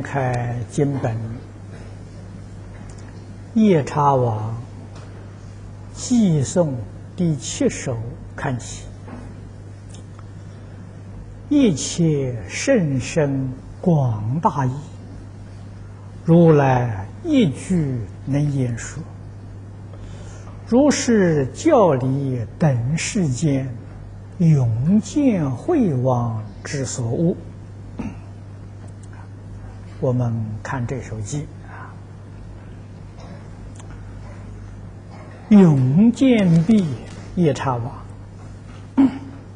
开经本，夜叉王寄诵第7首看起，一切甚深广大义，如来一句能言说。如是教理等世间，永见慧王之所悟。我们看这首偈啊，永见必夜叉王，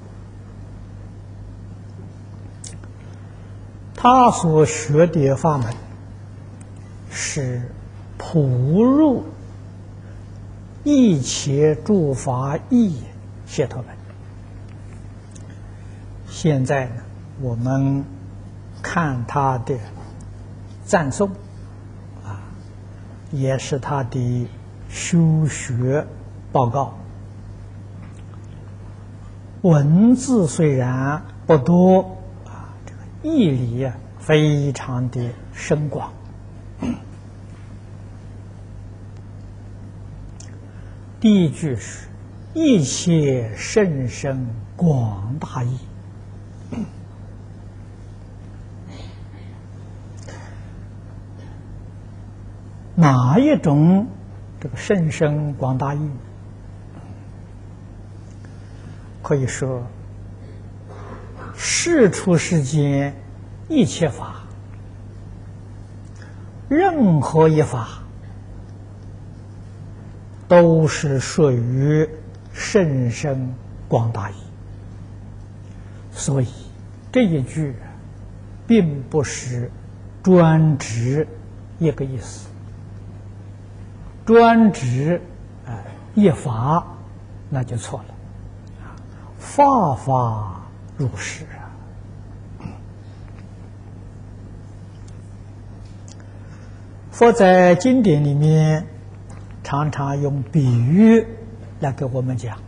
他所学的法门是普入一切诸法义解脱门。现在呢，我们看他的赞颂啊，也是他的修学报告。文字虽然不多啊，这个义理非常的深广。第一句是一切甚深广大义。哪一种这个甚深广大义？可以说，世出世间一切法，任何一法都是属于甚深广大义。所以这一句并不是专指一个意思，专指一法那就错了，法法如是啊。佛在经典里面常常用比喻来给我们讲，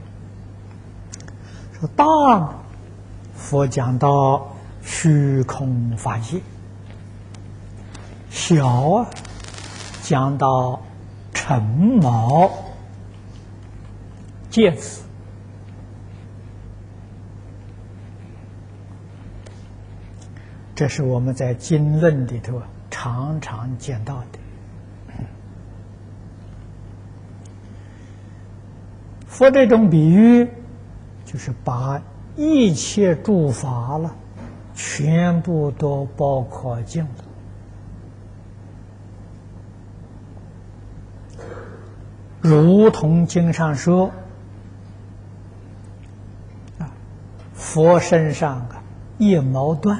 说大佛讲到虚空法界，小讲到尘毛芥子，这是我们在经论里头常常见到的。佛这种比喻，就是把一切诸法了，全部都包括进了。如同经上说，佛身上一毛断，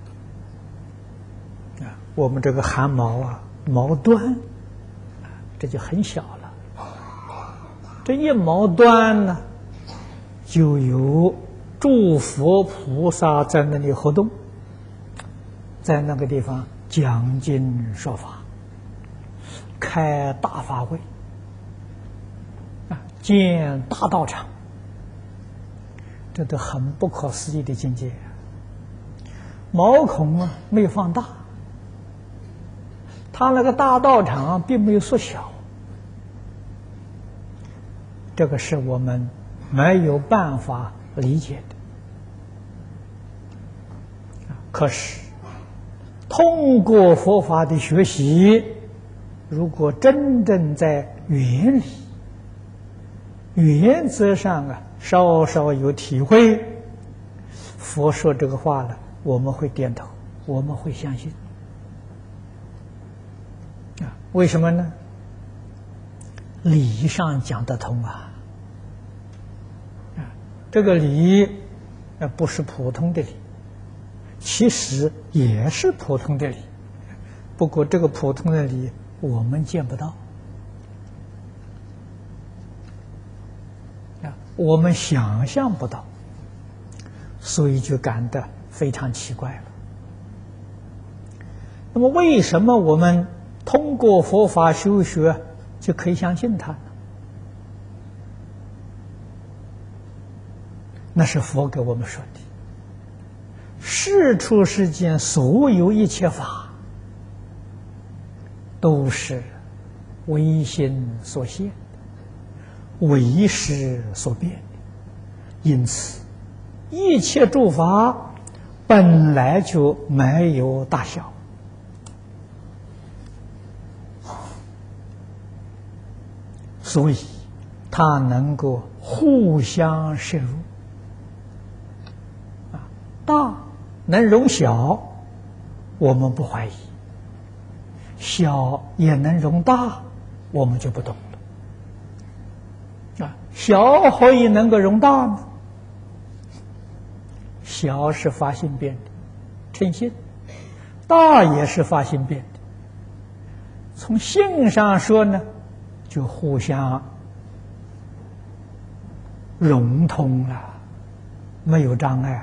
我们这个汗毛毛断，这就很小了。这一毛断呢，就有诸佛菩萨在那里活动，在那个地方讲经说法，开大法会，建大道场，这都很不可思议的境界。毛孔没有放大，他那个大道场并没有缩小，这个是我们没有办法理解的。可是通过佛法的学习，如果真正在原理原则上稍稍有体会，佛说这个话了，我们会点头，我们会相信。为什么呢？理上讲得通这个理不是普通的理，其实也是普通的理，不过这个普通的理我们见不到，我们想象不到，所以就感到非常奇怪了。那么为什么我们通过佛法修学就可以相信它呢？那是佛给我们说的，世出世间所有一切法都是唯心所现，唯识所变的。因此，一切诸法本来就没有大小，所以它能够互相摄入。大能容小，我们不怀疑；小也能容大，我们就不懂了。小何以能够容大呢？小是发心变的，称心；大也是发心变的。从性上说呢，就互相融通了，没有障碍了。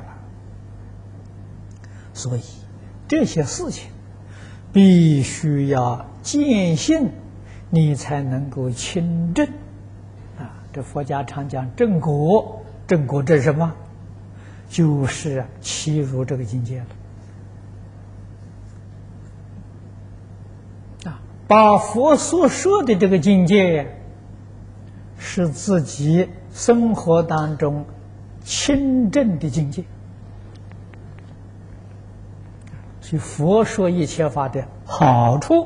所以这些事情必须要见性，你才能够亲证。这佛家常讲正果，正果这是什么？就是契入这个境界了。把佛所说的这个境界，是自己生活当中亲证的境界。所以佛说一切法的好处，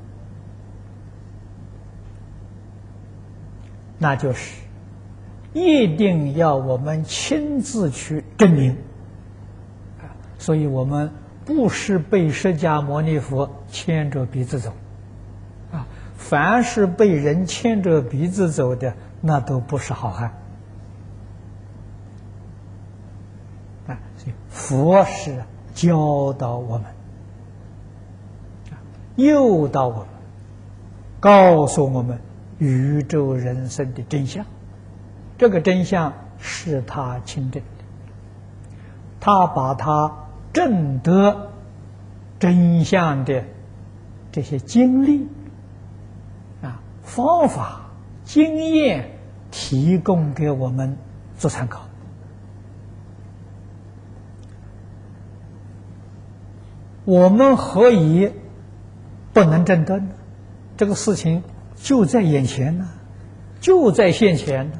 那就是一定要我们亲自去证明。所以我们不是被释迦牟尼佛牵着鼻子走，凡是被人牵着鼻子走的，那都不是好汉。所以佛是教导我们，诱导我们，告诉我们宇宙人生的真相。这个真相是他亲证的，他把他证得真相的这些经历、方法、经验提供给我们做参考。我们何以不能证得呢？这个事情就在眼前呢，就在现前呢。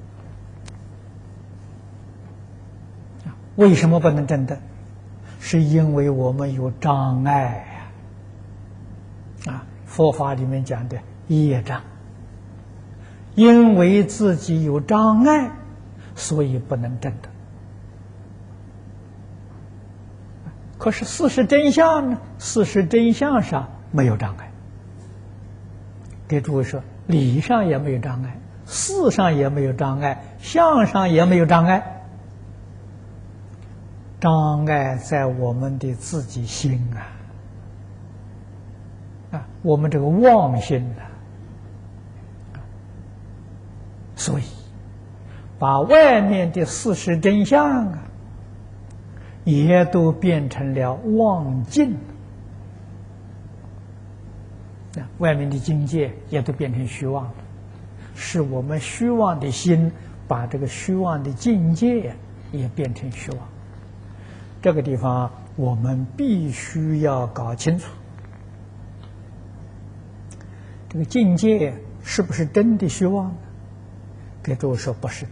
为什么不能证得？是因为我们有障碍佛法里面讲的业障，因为自己有障碍，所以不能证得。可是事实真相呢？事实真相上没有障碍。给诸位说，理上也没有障碍，事上也没有障碍，相上也没有障碍。障碍在我们的自己心我们这个妄心所以把外面的事实真相也都变成了妄境，外面的境界也都变成虚妄了，是我们虚妄的心把这个虚妄的境界也变成虚妄。这个地方我们必须要搞清楚，这个境界是不是真的虚妄呢？给诸位说不是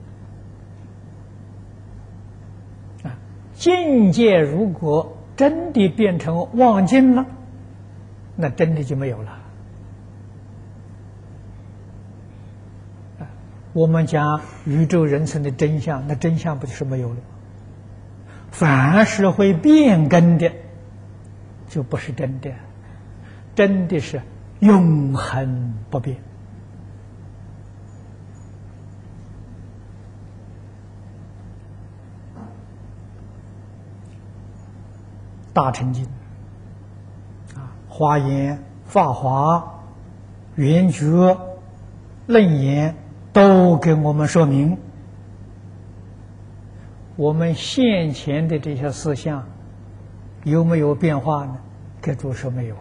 的。境界如果真的变成妄境了，那真的就没有了。我们讲宇宙人生的真相，那真相不就是没有了？凡是会变更的，就不是真的，真的是永恒不变。大乘经华严、法华、圆觉、楞严都给我们说明，我们现前的这些思想有没有变化呢？给诸位说没有。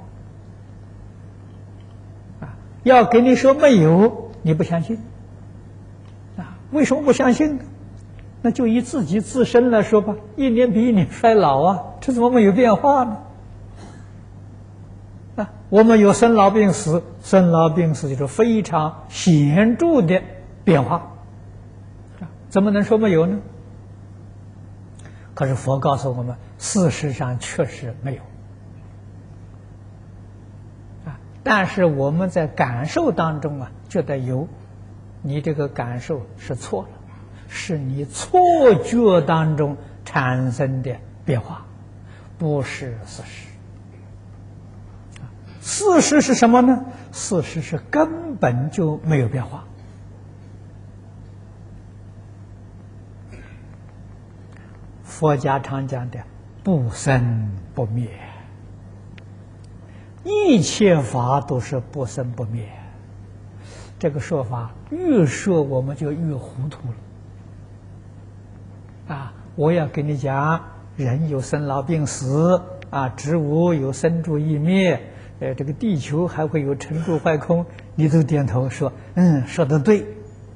要给你说没有，你不相信。为什么不相信呢？那就以自己自身来说吧，一年比一年衰老这怎么没有变化呢？ 我们有生老病死，生老病死就是非常显著的变化，怎么能说没有呢？可是佛告诉我们，事实上确实没有。但是我们在感受当中觉得有，你这个感受是错了，是你错觉当中产生的变化，不是事实。事实是什么呢？事实是根本就没有变化。佛家常讲的不生不灭，一切法都是不生不灭。这个说法越说我们就越糊涂了。我要跟你讲，人有生老病死植物有生住异灭，这个地球还会有成住坏空，你都点头说说得对。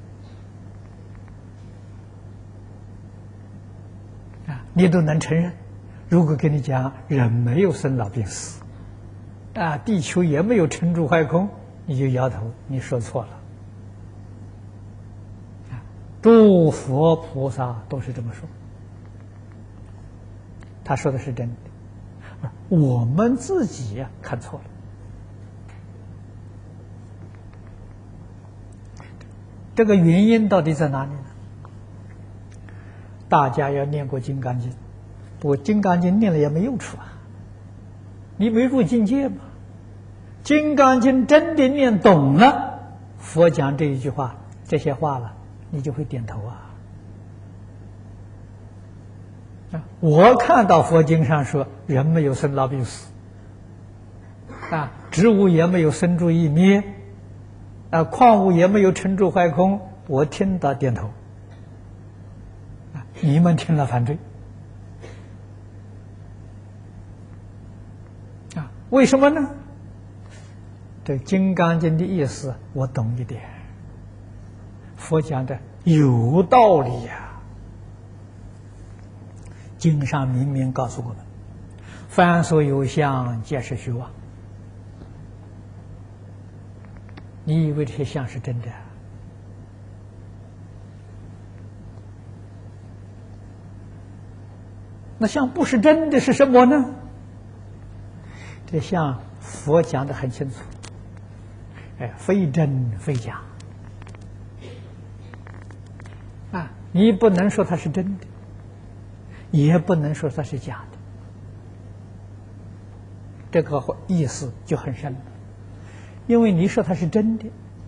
你都能承认。如果跟你讲人没有生老病死，地球也没有成住坏空，你就摇头，你说错了。诸佛菩萨都是这么说，他说的是真的，我们自己看错了。这个原因到底在哪里呢？大家要念过《金刚经》，不过《金刚经》念了也没用处你没入境界嘛。《金刚经》真的念懂了，佛讲这一句话、这些话了，你就会点头我看到佛经上说人没有生老病死，植物也没有生住异灭，矿物也没有成住坏空，我听到点头。你们听了反对为什么呢？这《金刚经》的意思我懂一点，佛讲的有道理经上明明告诉我们，凡所有相，皆是虚妄。你以为这些相是真的那相不是真的是什么呢？这相佛讲得很清楚，非真非假你不能说它是真的，也不能说它是假的，这个意思就很深了。因为你说它是真的，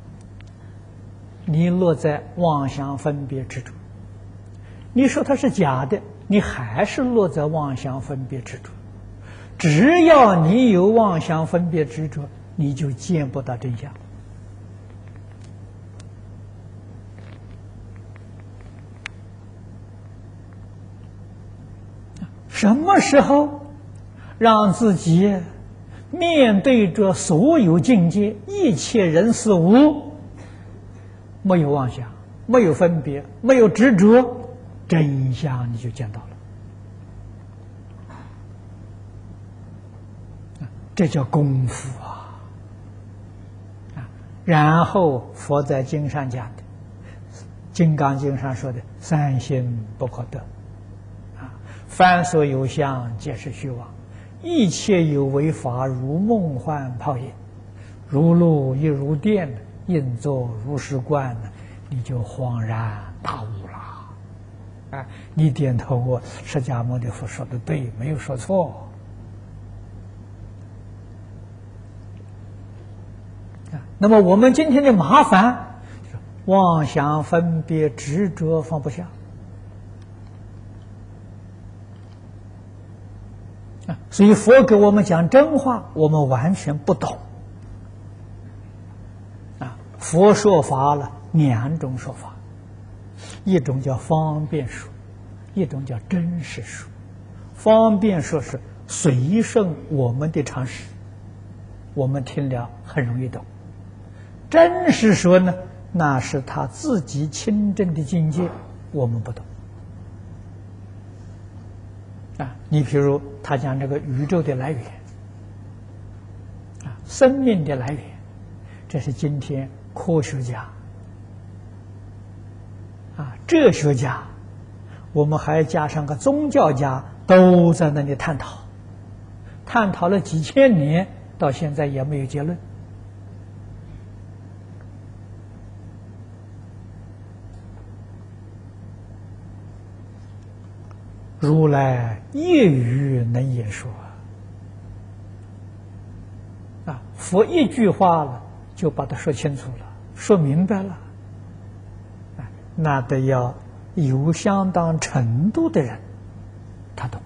你落在妄想分别执着；你说它是假的，你还是落在妄想分别执着。只要你有妄想分别执着，你就见不到真相。什么时候让自己面对着所有境界、一切人事物，没有妄想，没有分别，没有执着，真相你就见到了。这叫功夫然后佛在经上讲的，《金刚经》上说的三心不可得凡所有相，皆是虚妄。一切有为法，如梦幻泡影，如露亦如电，应作如是观，你就恍然大悟了。你点头释迦牟尼佛说的对，没有说错。那么我们今天的麻烦，就是妄想分别执着放不下。所以佛给我们讲真话，我们完全不懂。佛说法了两种说法，一种叫方便说，一种叫真实说。方便说是随顺我们的常识，我们听了很容易懂。真实说呢，那是他自己亲证的境界，我们不懂。你比如他讲这个宇宙的来源生命的来源，这是今天科学家哲学家，我们还加上个宗教家，都在那里探讨了几千年，到现在也没有结论。如来一语能言说佛一句话了就把它说清楚了，说明白了那得要有相当程度的人他懂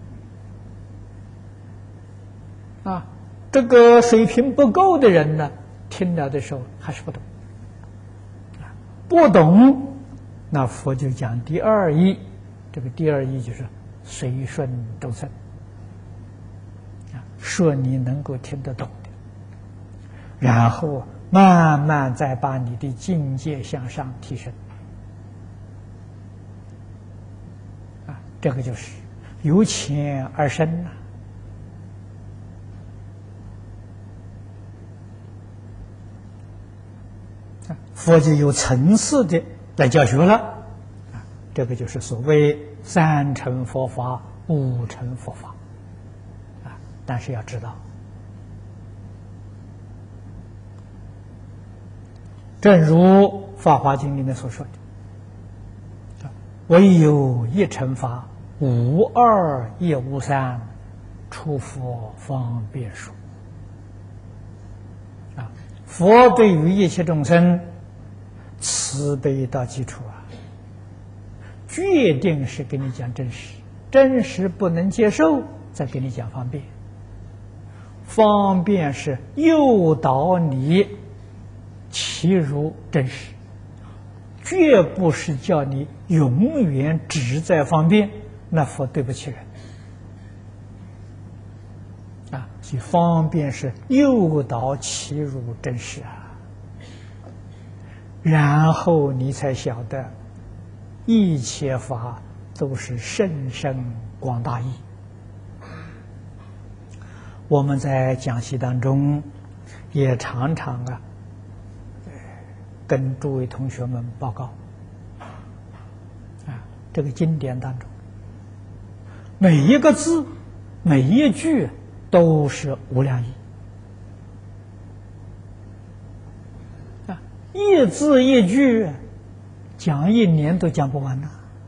这个水平不够的人呢，听了的时候还是不懂不懂，那佛就讲第二义，这个第二义就是随顺众生说你能够听得懂的，然后慢慢再把你的境界向上提升这个就是由浅而深佛就有层次的来教学了这个就是所谓三乘佛法、五乘佛法但是要知道，正如《法华经》里面所说的，唯有一乘法，无二也无三，出佛方便说佛对于一切众生慈悲到基础决定是给你讲真实，真实不能接受，再给你讲方便。方便是诱导你其入真实，绝不是叫你永远只在方便，那佛对不起人所以方便是诱导其入真实然后你才晓得一切法都是甚深广大义。我们在讲习当中也常常跟诸位同学们报告这个经典当中每一个字每一句都是无量义一字一句讲一年都讲不完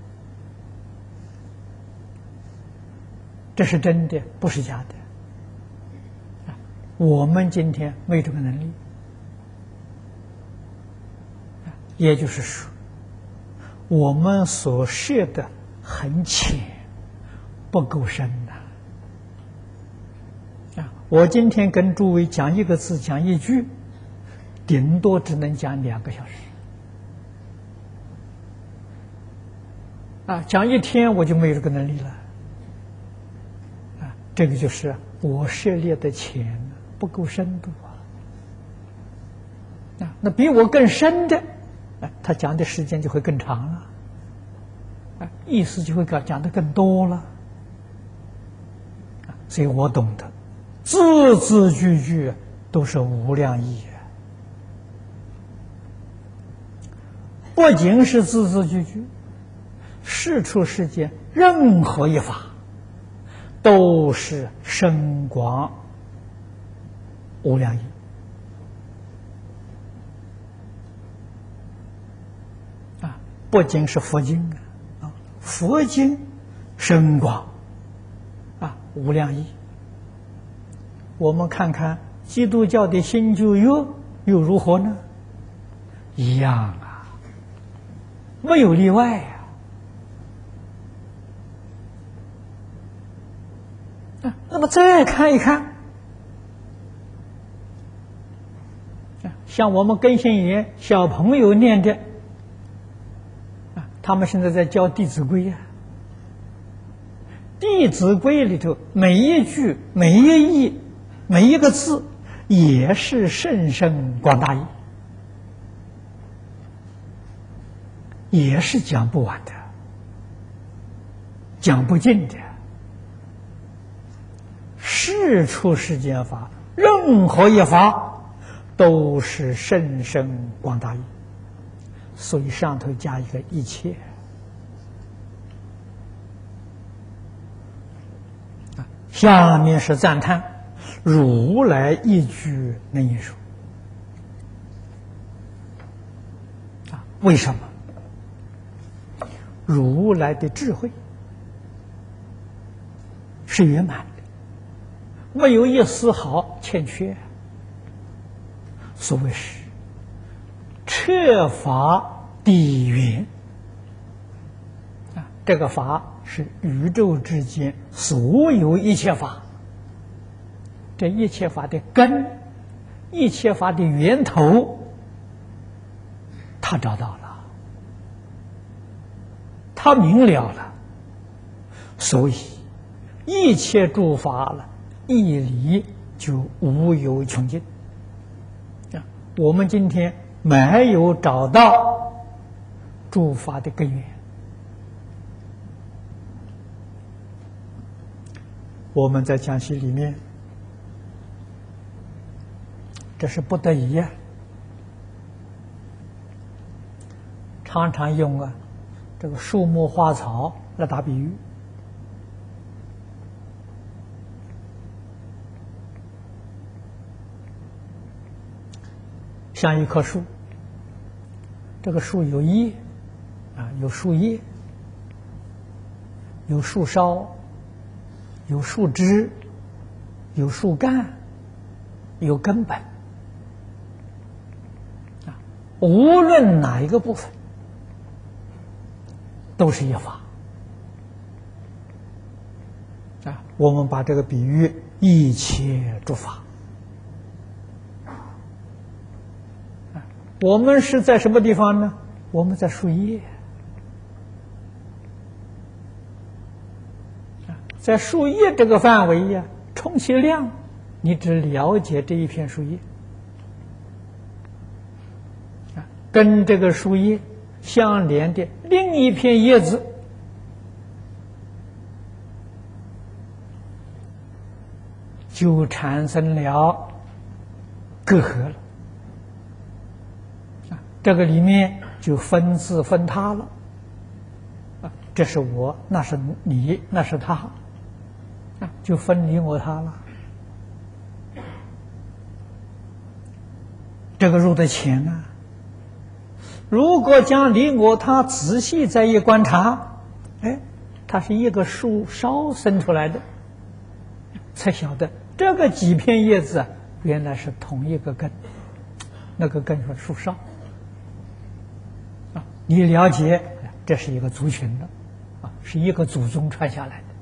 这是真的，不是假的我们今天没有这个能力也就是说我们所涉的很浅，不够深我今天跟诸位讲一个字讲一句，顶多只能讲2个小时讲一天我就没有这个能力了这个就是我涉猎的浅不够深度那比我更深的他讲的时间就会更长了意思就会讲得更多了所以我懂得字字句句都是无量义不仅是字字句句，世出世间任何一法都是深广无量义不仅是佛经佛经深广无量义。我们看看基督教的新旧约又如何呢？一样没有例外那么再看一看像我们根性言小朋友念的他们现在在教《弟子规》弟子规》里头每一句每一义每一个字也是甚深广大义，也是讲不完的，讲不尽的。世出世间法任何一法都是甚深广大义，所以上头加一个一切。下面是赞叹如来一句能言说。为什么？如来的智慧是圆满的，没有一丝毫欠缺。所谓是彻法地圆这个法是宇宙之间所有一切法，这一切法的根，一切法的源头，他找到了，他明了了，所以一切诸法了，一理就无有穷尽。我们今天没有找到诸法的根源，我们在讲习里面，这是不得已呀，常常用这个树木花草来打比喻。像一棵树，这个树有叶有树叶，有树梢，有树枝，有树干，有根本无论哪一个部分都是一法我们把这个比喻一切诸法，我们是在什么地方呢？我们在树叶，在树叶这个范围呀，充其量你只了解这一片树叶跟这个树叶相连的另一片叶子就产生了隔阂了这个里面就分自分他了这是我，那是你，那是他就分你我他了。这个入得浅如果将你我他仔细再一观察，它是一个树梢生出来的，才晓得这个几片叶子原来是同一个根，那个根是树梢你了解这是一个族群的是一个祖宗传下来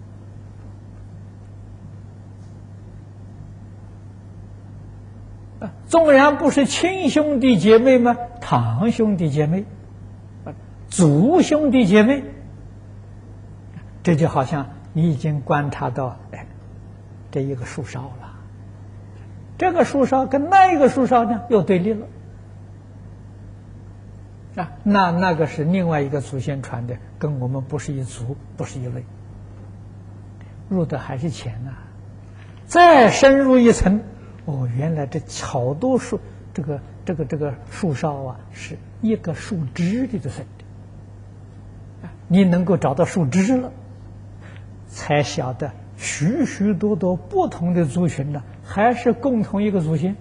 的纵然不是亲兄弟姐妹吗？堂兄弟姐妹族兄弟姐妹，这就好像你已经观察到这一个树梢了，这个树梢跟那一个树梢呢又对立了那个是另外一个祖先传的，跟我们不是一族，不是一类，入的还是浅再深入一层原来这好多树这个树梢是一个树枝里头生的你能够找到树枝了，才晓得许许多多不同的族群还是共同一个祖先。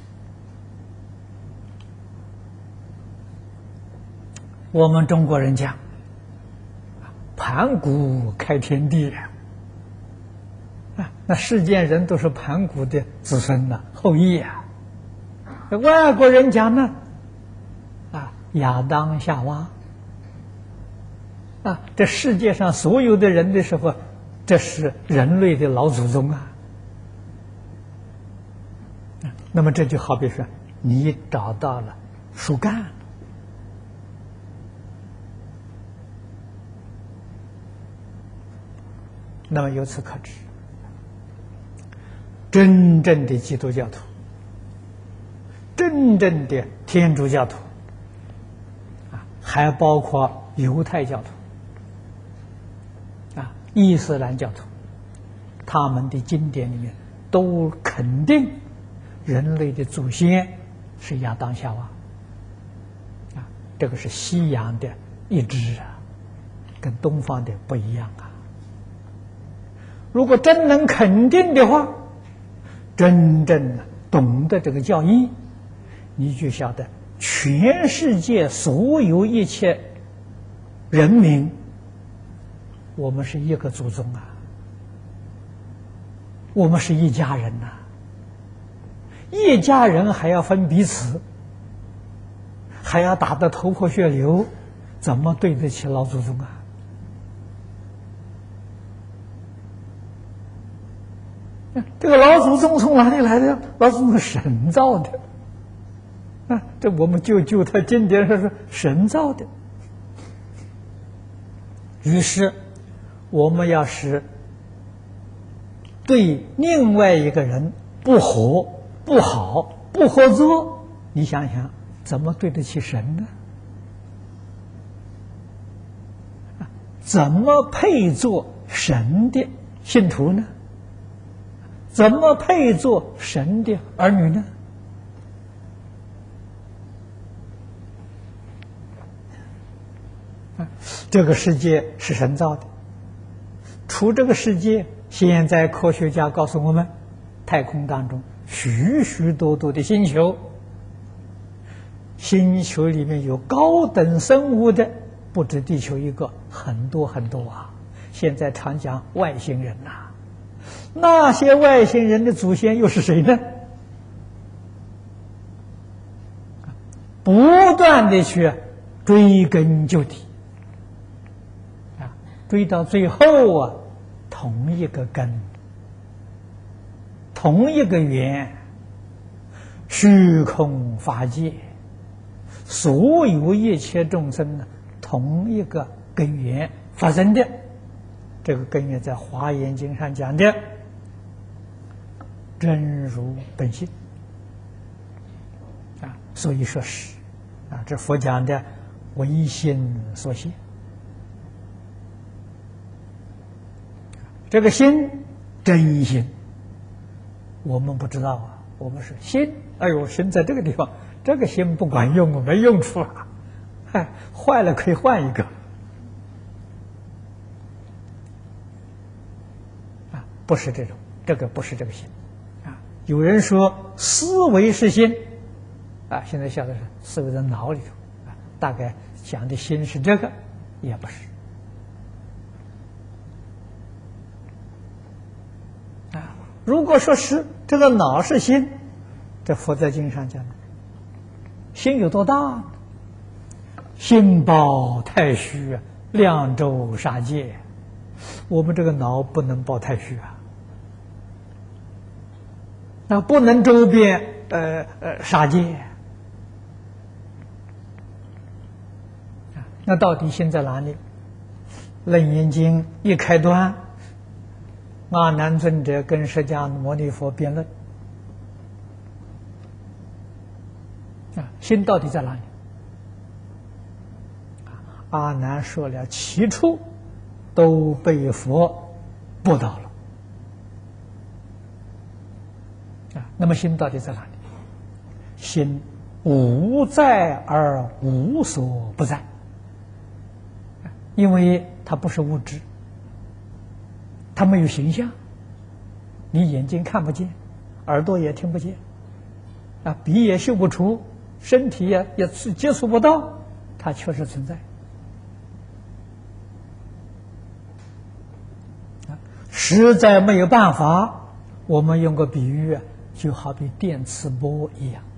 我们中国人讲盘古开天地那世间人都是盘古的子孙后裔外国人讲呢亚当夏娃这世界上所有的人的时候，这是人类的老祖宗那么这就好比说你找到了树干那么由此可知，真正的基督教徒，真正的天主教徒还包括犹太教徒伊斯兰教徒，他们的经典里面都肯定人类的祖先是亚当夏娃，啊，这个是西洋的一致啊，跟东方的不一样啊。如果真能肯定的话，真正懂得这个教义，你就晓得全世界所有一切人民，我们是一个祖宗啊，我们是一家人呐，一家人还要分彼此，还要打得头破血流，怎么对得起老祖宗啊？这个老祖宗从哪里来的？老祖宗神造的啊！这我们就他经典上说神造的。于是我们要是对另外一个人不和、不好、不合作，你想想怎么对得起神呢？怎么配做神的信徒呢？怎么配做神的儿女呢？这个世界是神造的，除这个世界，现在科学家告诉我们，太空当中许许多多的星球，星球里面有高等生物的不止地球一个，很多很多啊！现在常讲外星人呐，那些外星人的祖先又是谁呢？不断的去追根究底啊，追到最后啊，同一个根，同一个源，虚空法界，所有一切众生呢，同一个根源发生的。这个根源在《华严经》上讲的真如本性啊，所以说是啊，这佛讲的唯心所现。这个心真心，我们不知道啊，我们是心，哎呦，心在这个地方，这个心不管用，没用处啊，嗨，坏了可以换一个。不是这种，这个不是这个心，啊，有人说思维是心，啊，现在晓得是思维在脑里头，啊，大概讲的心是这个，也不是，啊，如果说是这个脑是心，这佛在经上讲的，心有多大呢？心包太虚，量周杀界，我们这个脑不能包太虚啊。那不能周边杀戒，那到底心在哪里？楞严经一开端，阿难尊者跟释迦牟尼佛辩论，心到底在哪里？阿难说了7处，都被佛驳倒了。那么心到底在哪里？心无在而无所不在，因为它不是物质，它没有形象，你眼睛看不见，耳朵也听不见，啊，鼻也嗅不出，身体也接触不到，它确实存在。实在没有办法，我们用个比喻啊，就好比电磁波一样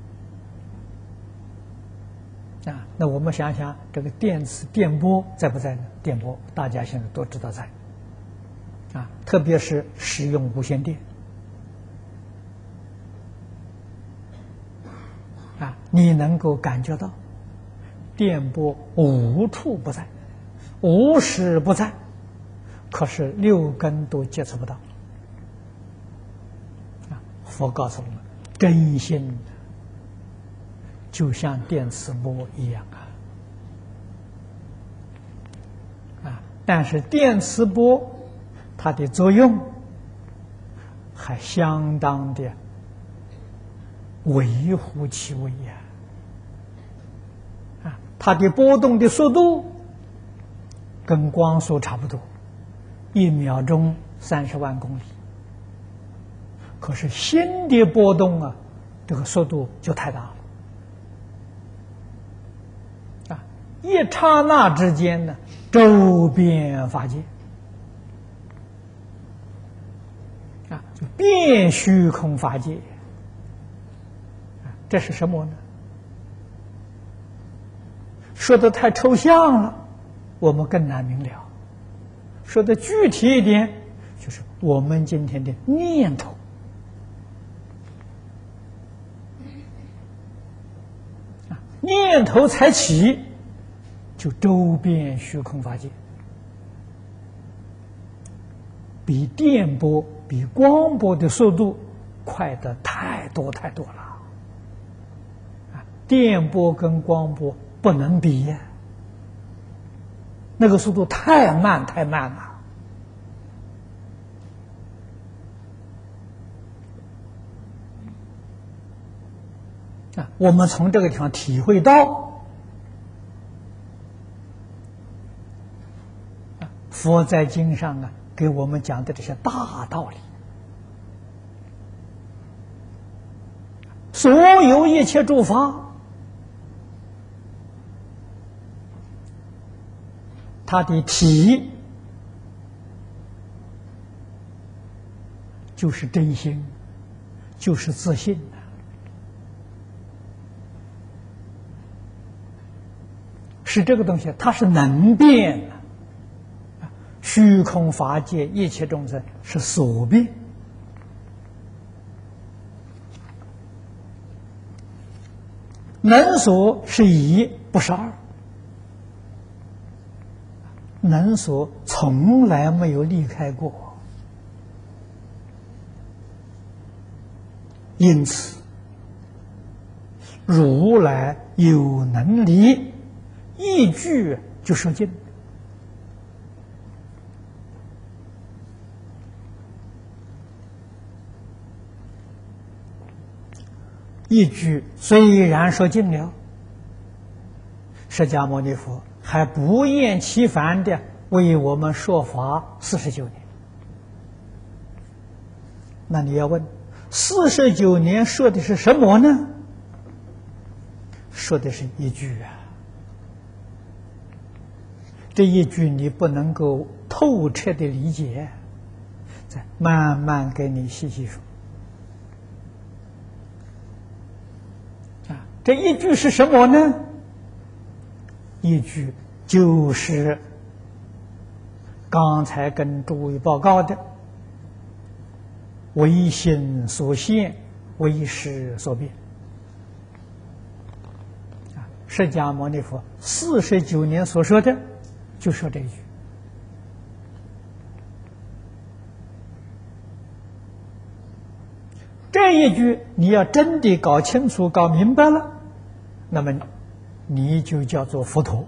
啊。那我们想想，这个电波在不在呢？电波大家现在都知道在啊，特别是使用无线电啊，你能够感觉到电波无处不在，无时不在，可是6根都接触不到。佛告诉我们，真心就像电磁波一样啊！但是电磁波它的作用还相当的维护其位呀。它的波动的速度跟光速差不多，1秒钟30万公里。可是心的波动啊，这个速度就太大了。一刹那之间呢，周遍法界，就遍虚空法界。这是什么呢？说的太抽象了，我们更难明了。说的具体一点，就是我们今天的念头。念头才起，就周遍虚空法界，比电波、比光波的速度快得太多太多了。电波跟光波不能比呀，那个速度太慢太慢了。我们从这个地方体会到，佛在经上给我们讲的这些大道理，所有一切诸法，它的体就是真心，就是自信。是这个东西，它是能变的。虚空法界一切众生是所变。能所是一，不是二。能所从来没有离开过，因此如来有能力，一句就说尽。一句虽然说尽了，释迦牟尼佛还不厌其烦的为我们说法49年。那你要问，49年说的是什么呢？说的是一句啊。这一句你不能够透彻的理解，再慢慢给你细细说。这一句是什么呢？一句就是刚才跟诸位报告的唯心所现，唯识所变。释迦牟尼佛49年所说的，就说这一句。这一句你要真的搞清楚、搞明白了，那么你就叫做佛陀。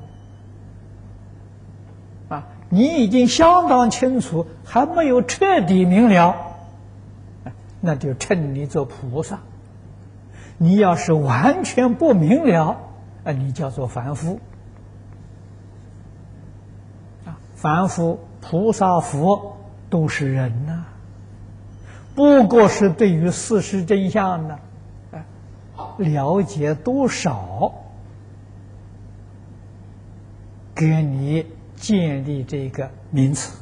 你已经相当清楚，还没有彻底明了，那就称你做菩萨。你要是完全不明了，你叫做凡夫。凡夫、菩萨、佛都是人呐，不过是对于事实真相呢，了解多少，给你建立这个名词。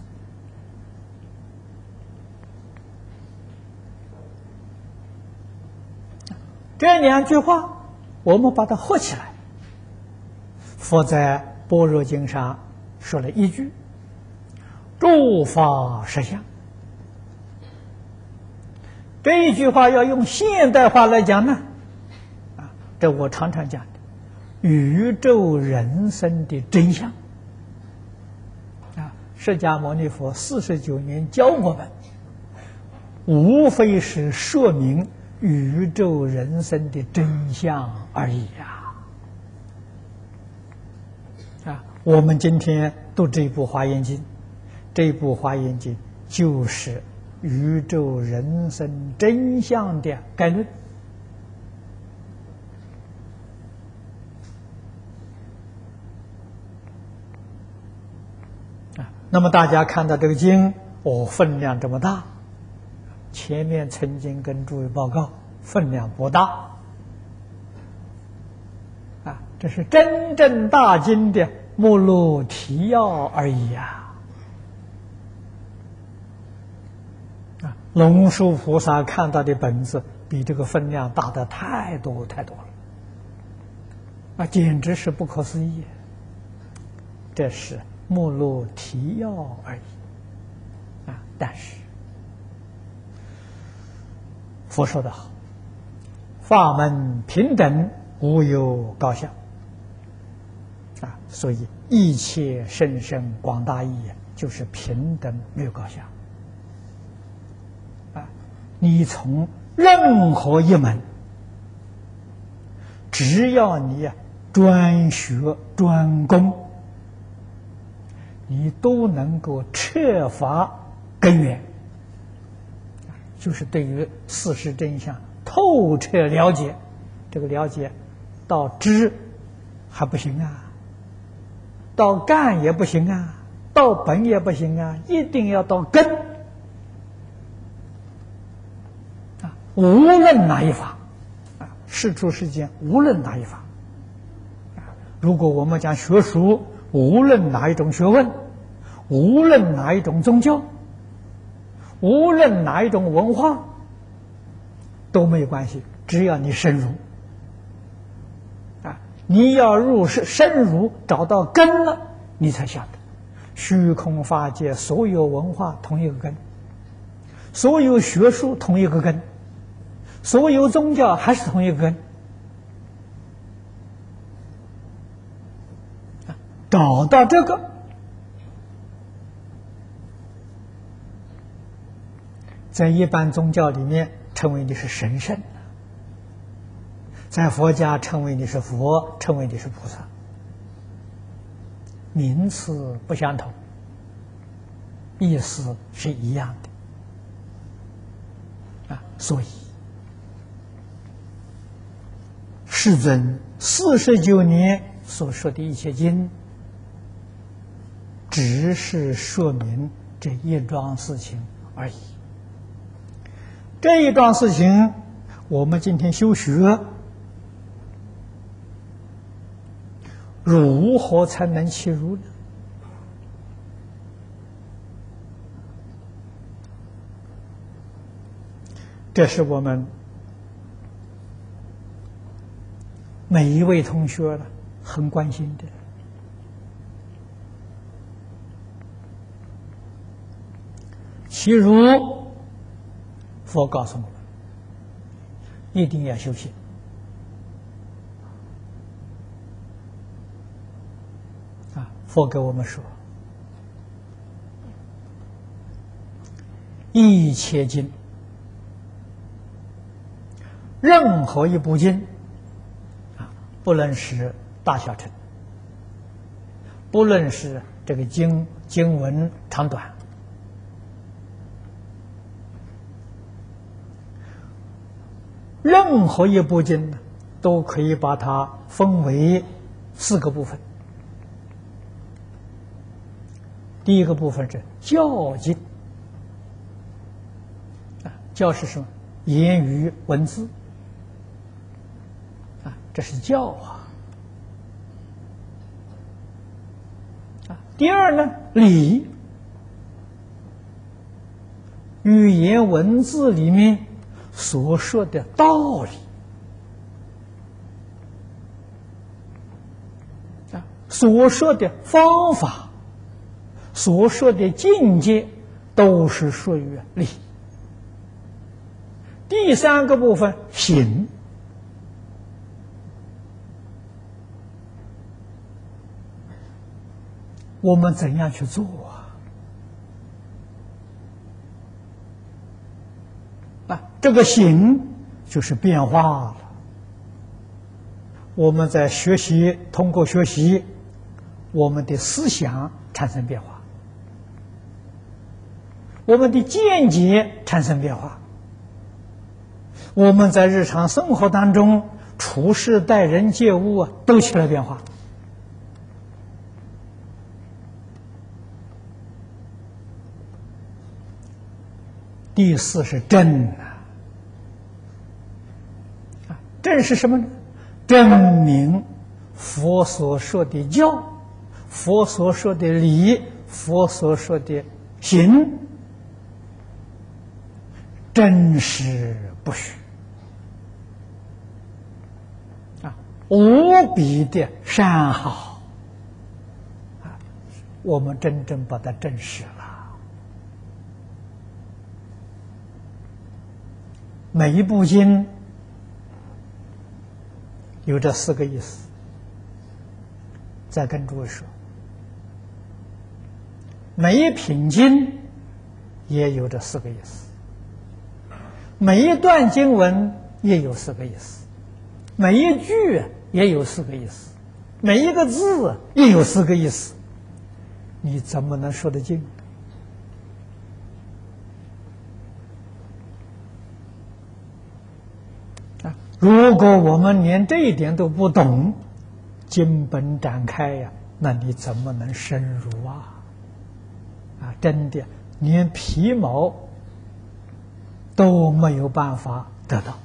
这两句话，我们把它合起来。佛在《般若经》上说了一句：“诸法实相。”这一句话要用现代化来讲呢，这我常常讲的，宇宙人生的真相。释迦牟尼佛49年教我们，无非是说明宇宙人生的真相而已我们今天读这部《华严经》，这部《华严经》就是宇宙人生真相的概论那么大家看到这个经，分量这么大，前面曾经跟诸位报告，分量不大，这是真正大经的目录提要而已龙树菩萨看到的本子比这个分量大的太多太多了，简直是不可思议。这是目录提要而已但是佛说得好，法门平等，无有高下所以一切甚深广大义就是平等，没有高下你从任何一门，只要你专学专攻，你都能够彻发根源，就是对于事实真相透彻了解。这个了解到知还不行到干也不行到本也不行一定要到根无论哪一法世出世间无论哪一法如果我们讲学术，无论哪一种学问，无论哪一种宗教，无论哪一种文化都没有关系，只要你深入你要入深入找到根了，你才晓得虚空法界所有文化同一个根，所有学术同一个根，所有宗教还是同一个根找到这个，在一般宗教里面称为你是神圣，在佛家称为你是佛，称为你是菩萨，名词不相同，意思是一样的所以世尊49年所说的一切经，只是说明这一桩事情而已。这一桩事情，我们今天修学，如何才能契入呢？这是我们每一位同学很关心的。其如佛告诉我们，一定要修行佛给我们说，一切经，任何一部经不论是大小乘，不论是这个经文长短，任何一部经呢，都可以把它分为4个部分。第一个部分是教经，教是什么？言语文字这是教第二呢，理，语言文字里面所说的道理所说的方法，所说的境界，都是属于理。第三个部分行，我们怎样去做这个行就是变化了。我们在学习，通过学习，我们的思想产生变化，我们的见解产生变化，我们在日常生活当中处事待人接物都起了变化第四是正正是什么呢？证明佛所说的教，佛所说的理，佛所说的行，真实不虚无比的善好我们真正把它证实了。每一部经有这4个意思，再跟诸位说，每一品经也有这4个意思，每一段经文也有4个意思，每一句也有4个意思，每一个字也有4个意思，你怎么能说得尽？如果我们连这一点都不懂，经本展开呀，那你怎么能深入真的连皮毛都没有办法得到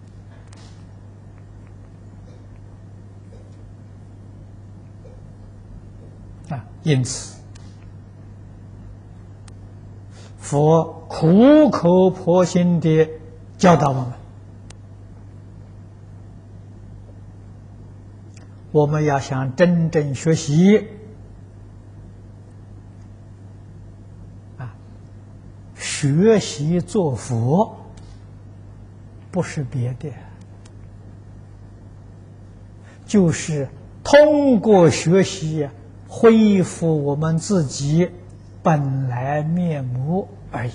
因此佛苦口婆心地教导我们要想真正学习学习做佛，不是别的，就是通过学习恢复我们自己本来面目而已。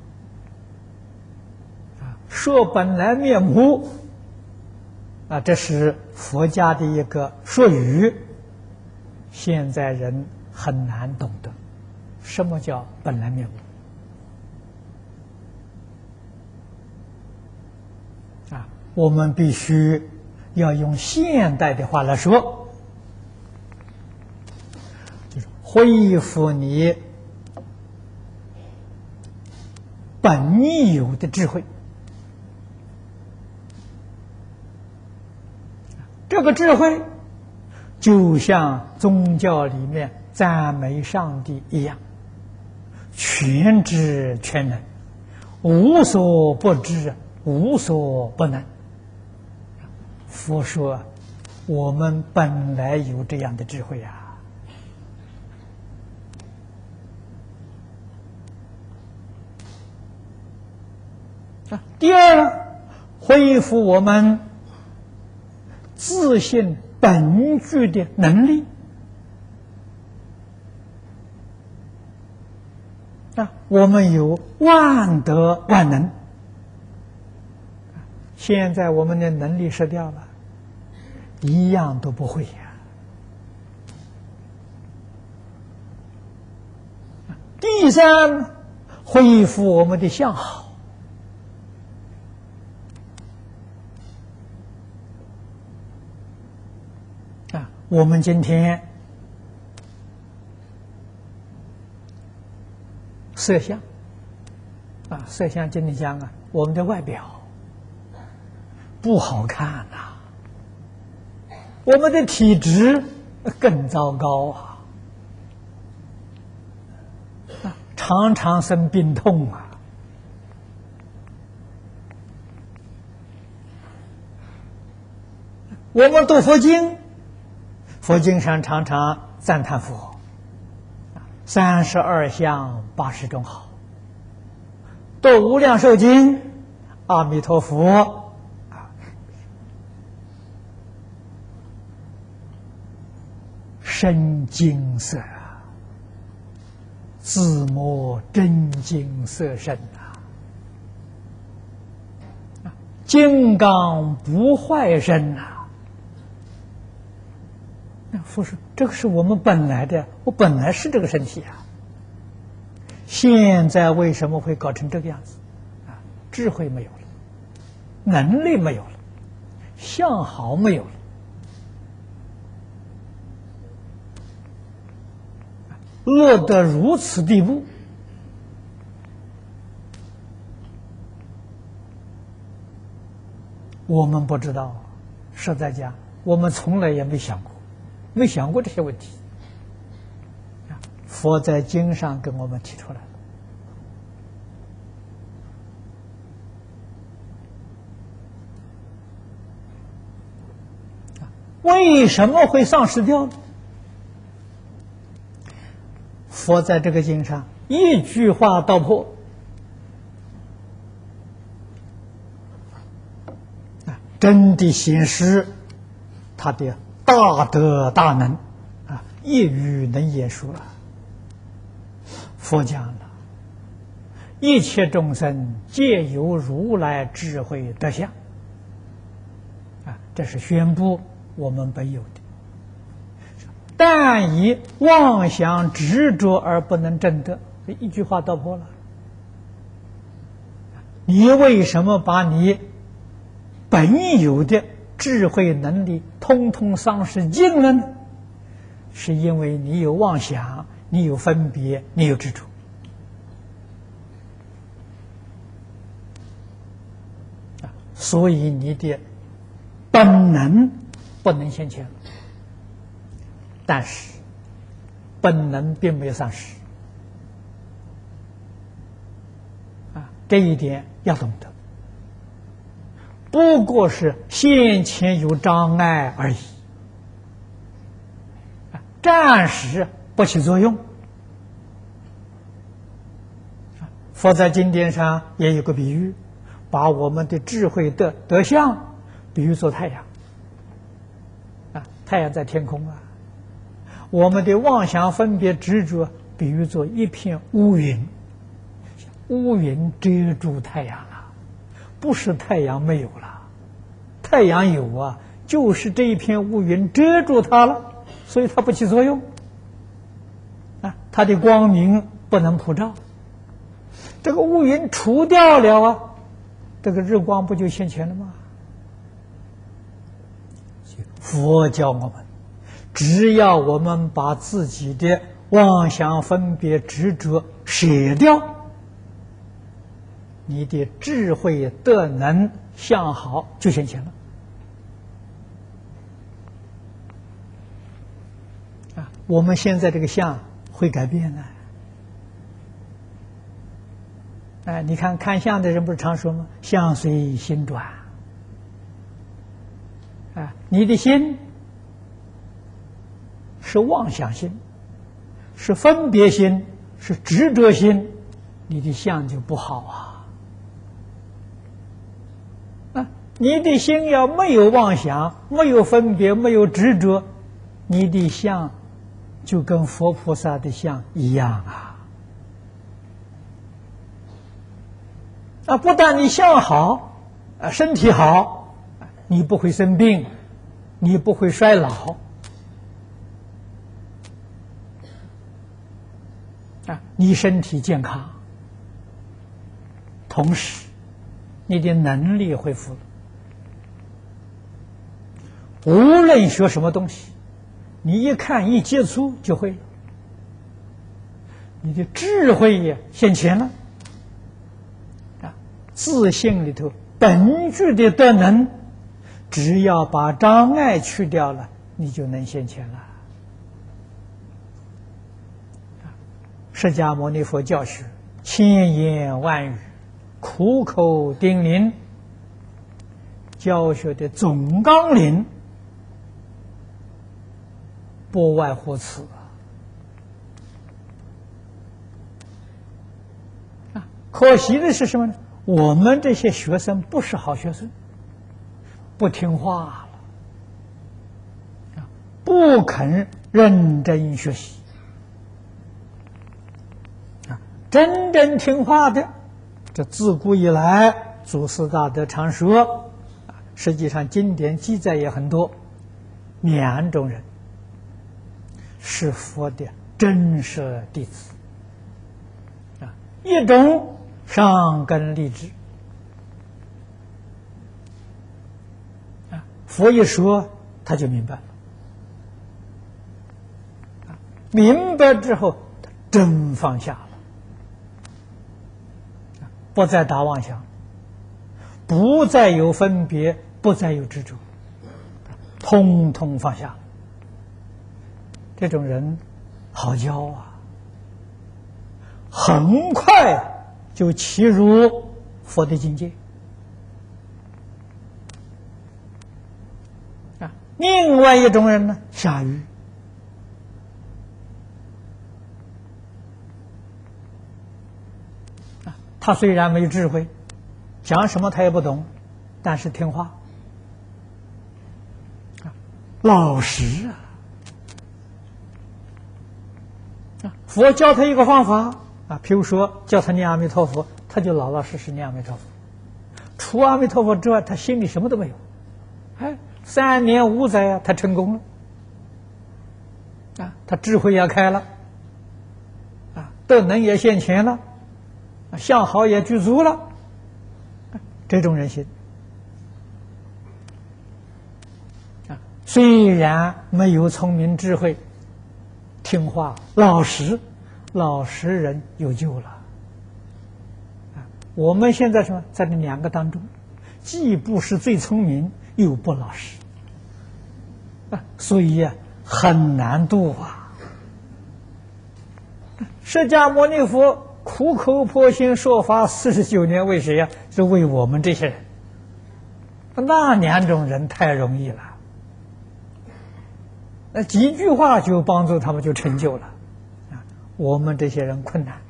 说本来面目这是佛家的一个术语，现在人很难懂得什么叫本来面目我们必须要用现代的话来说，就是恢复你本应有的智慧。这个智慧就像宗教里面赞美上帝一样，全知全能，无所不知，无所不能。佛说我们本来有这样的智慧第二，恢复我们自信本具的能力我们有万德万能，现在我们的能力失掉了，一样都不会第三，恢复我们的相好我们今天色相色相今天讲我们的外表不好看我们的体质更糟糕常常生病痛我们读佛经，佛经上常常赞叹佛32相80种好，读无量寿经，阿弥陀佛深金色自摸真金色身金刚不坏身佛说这个是我们本来的，我本来是这个身体现在为什么会搞成这个样子智慧没有了，能力没有了，相好没有了，落得如此地步我们不知道，实在讲，我们从来也没想过这些问题。佛在经上跟我们提出来了。为什么会丧失掉呢？佛在这个经上一句话道破。真的显示他的大德大能一语能言说了。佛讲了，一切众生皆有如来智慧德相这是宣布我们本有的。但以妄想执着而不能证得，一句话道破了。你为什么把你本有的智慧能力通通丧失尽了呢？是因为你有妄想，你有分别，你有执着所以你的本能不能现前了。但是本能并没有丧失这一点要懂得。不过是先前有障碍而已，暂时不起作用。佛在经典上也有个比喻，把我们的智慧的德相比喻作太阳太阳在天空我们的妄想分别执着比喻作一片乌云，乌云遮住太阳了，不是太阳没有了，太阳有就是这一片乌云遮住它了，所以它不起作用它的光明不能普照。这个乌云除掉了这个日光不就现前了吗？佛教我们，只要我们把自己的妄想分别执着舍掉，你的智慧德能相好就现前了我们现在这个相会改变的你看相的人不是常说吗？相随心转你的心是妄想心，是分别心，是执着心，你的相就不好你的心要没有妄想，没有分别，没有执着，你的相就跟佛菩萨的相一样不但你相好身体好，你不会生病，你不会衰老你身体健康，同时你的能力恢复了。无论学什么东西，你一看一接触就会了，你的智慧也现前了自信里头本具的德能，只要把障碍去掉了，你就能现前了。释迦牟尼佛教学千言万语，苦口叮咛，教学的总纲领不外乎此可惜的是什么呢？我们这些学生不是好学生，不听话了不肯认真学习真正听话的，这自古以来祖师大德常说实际上经典记载也很多，两种人是佛的真实弟子一种上根立志佛一说他就明白了明白之后他真放下了，不再打妄想，不再有分别， 不再有执着，通通放下。这种人好教啊，很快就契入佛的境界。另外一种人呢，下愚。他虽然没有智慧，讲什么他也不懂，但是听话，老实啊。佛教他一个方法譬如说叫他念阿弥陀佛，他就老老实实念阿弥陀佛。除阿弥陀佛之外，他心里什么都没有。3年5载他成功了，他智慧也开了，德能也现前了，相好也具足了。这种人心虽然没有聪明智慧，听话老实人有救了。我们现在说在这2个当中，既不是最聪明，又不老实，所以很难度啊。释迦牟尼佛苦口婆心说法49年，为谁呀？是为我们这些人。那2种人太容易了，几句话就帮助他们就成就了。我们这些人困难，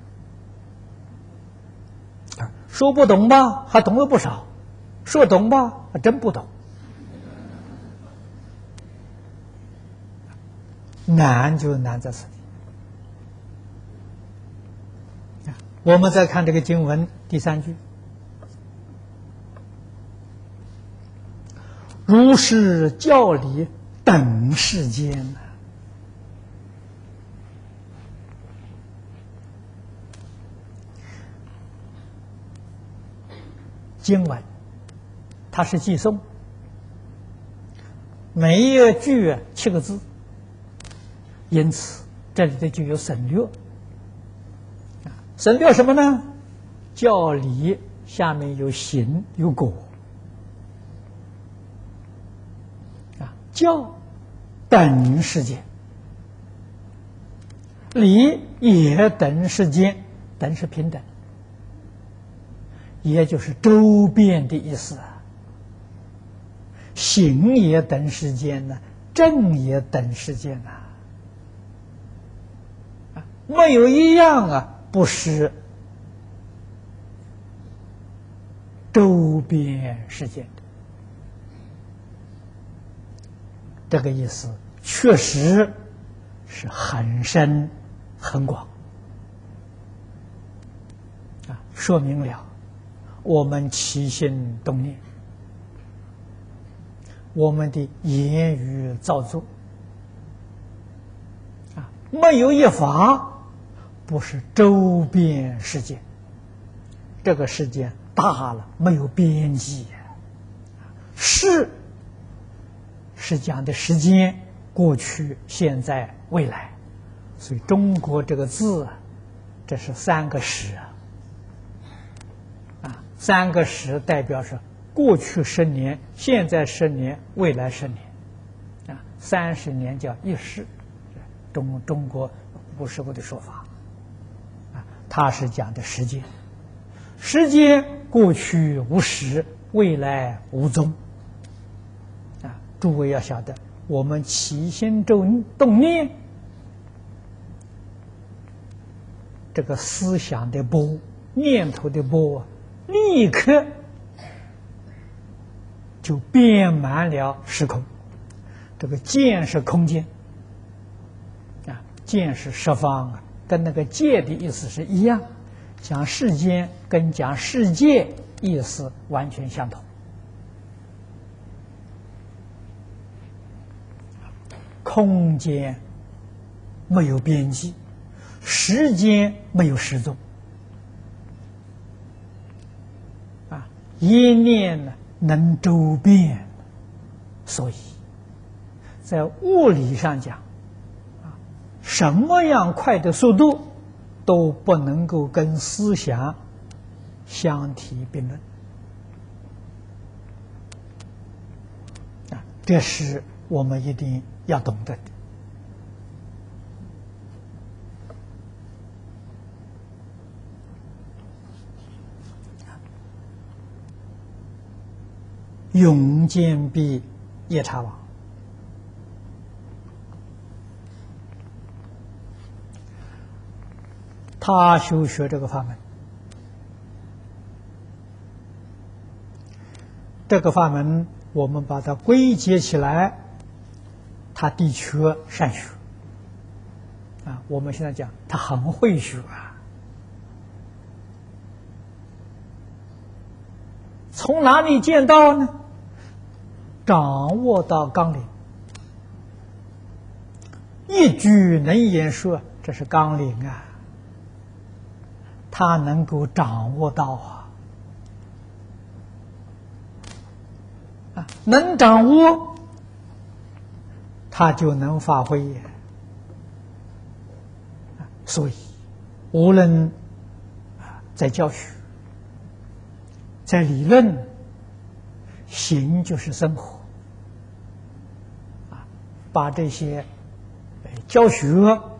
说不懂吧，还懂了不少；说懂吧，还真不懂。难就难在此地。我们再看这个经文第3句：如是教理等世间。经文它是寄诵，每一句7个字，因此这里头就有省略。省略什么呢？教理下面有行有果。教等世间，理也等世间，等是平等，也就是周边的意思啊。行也等世间呢，正也等世间呐。没有一样不是周边世界的。这个意思确实是很深很广说明了我们起心动念，我们的言语造作没有一法不是周边世界。这个世界大了，没有边际。是讲的时间，过去、现在、未来。所以中国这个字这是3个时3个时代表是过去10年、现在10年、未来10年30年叫一世。中国古时候的说法它是讲的时间，时间过去无始，未来无踪诸位要晓得，我们起心动念，这个思想的波、念头的波立刻就遍满了时空。这个见是空间见是十方跟那个界的意思是一样，讲世间跟讲世界意思完全相同。空间没有边际，时间没有时踪一念呢能周遍，所以在物理上讲什么样快的速度都不能够跟思想相提并论这是我们一定要懂得的。永坚壁夜叉王，他修学这个法门，这个法门我们把它归结起来，他的确善学啊。我们现在讲他很会学啊，从哪里见到呢？掌握到纲领，一句能言说，这是纲领啊，他能够掌握到啊，能掌握，他就能发挥。所以，无论在教学，在理论，行就是生活。把这些教学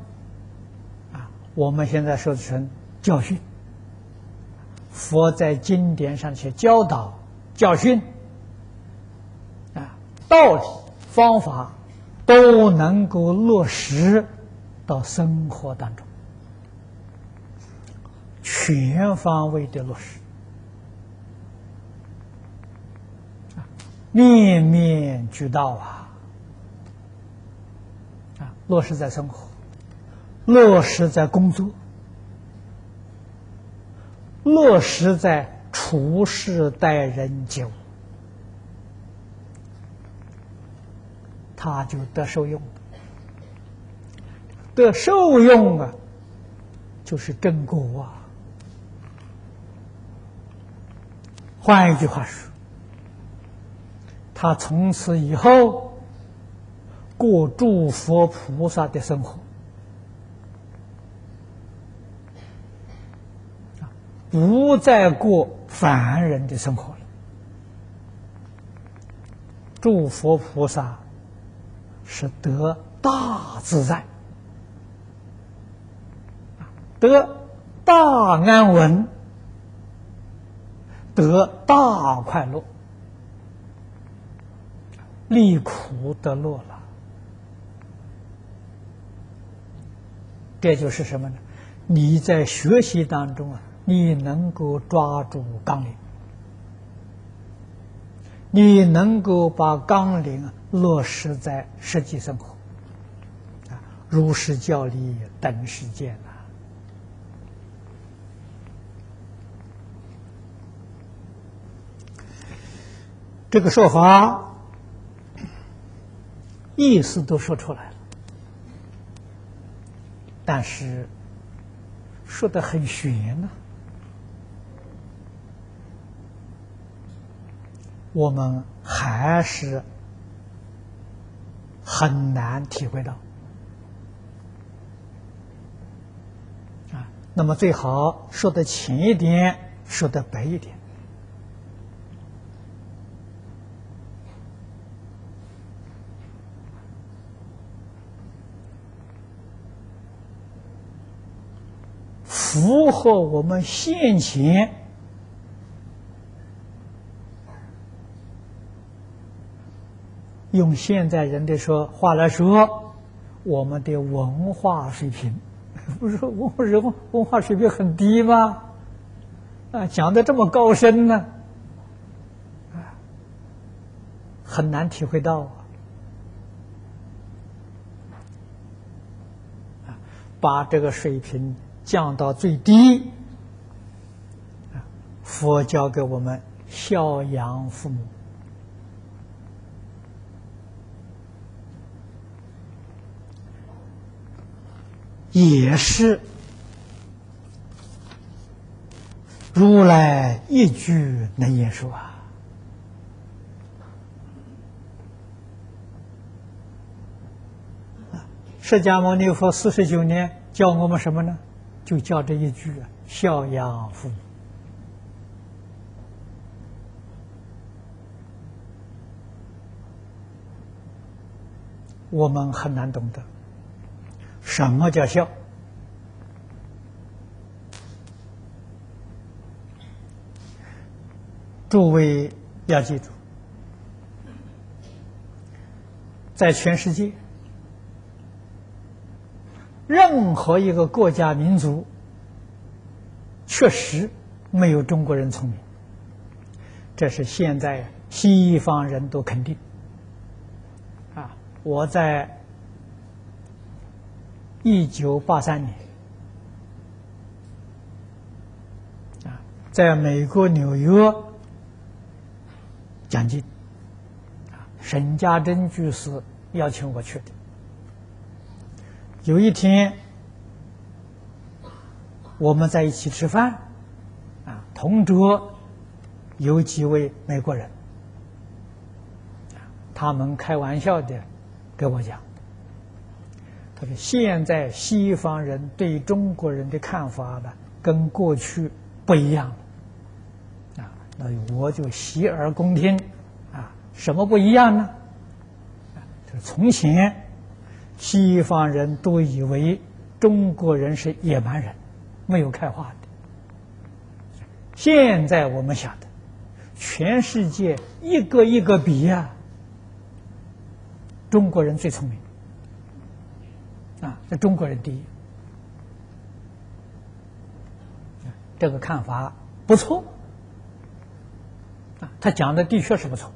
我们现在说成教训，佛在经典上去教导教训道理方法都能够落实到生活当中，全方位的落实，面面俱到落实在生活，落实在工作，落实在处事待人接物，他就得受用。得受用就是正果换一句话说，他从此以后过诸佛菩萨的生活，不再过凡人的生活了。诸佛菩萨是得大自在，得大安稳，得大快乐，离苦得乐了。这就是什么呢？你在学习当中你能够抓住纲领，你能够把纲领落实在实际生活，如实教理等实践这个说法意思都说出来了，但是说得很玄我们还是很难体会到那么最好说得浅一点，说得白一点。符合我们现前用现在人的话来说，我们的文化水平，不是文化水平很低吗？讲得这么高深呢，很难体会到把这个水平降到最低，佛教给我们孝养父母，也是如来一句能言说释迦牟尼佛49年教我们什么呢？就教这一句孝养父母。 我们很难懂得什么叫孝。诸位要记住，在全世界任何一个国家民族，确实没有中国人聪明，这是现在西方人都肯定。我在1983年在美国纽约讲经，沈家珍居士邀请我去的。有一天我们在一起吃饭，同桌有几位美国人，他们开玩笑的跟我讲，他说现在西方人对中国人的看法呢，跟过去不一样了。那我就洗耳恭听，什么不一样呢？就是从前西方人都以为中国人是野蛮人，没有开化的。现在我们晓得，全世界一个一个比中国人最聪明，那中国人第一，这个看法不错，他讲的的确是不错，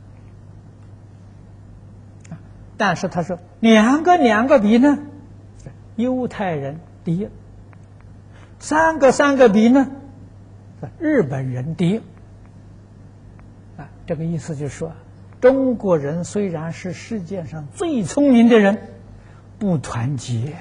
但是他说两个比呢，犹太人第一，三个比呢，日本人第一，这个意思就是说，中国人虽然是世界上最聪明的人，不团结。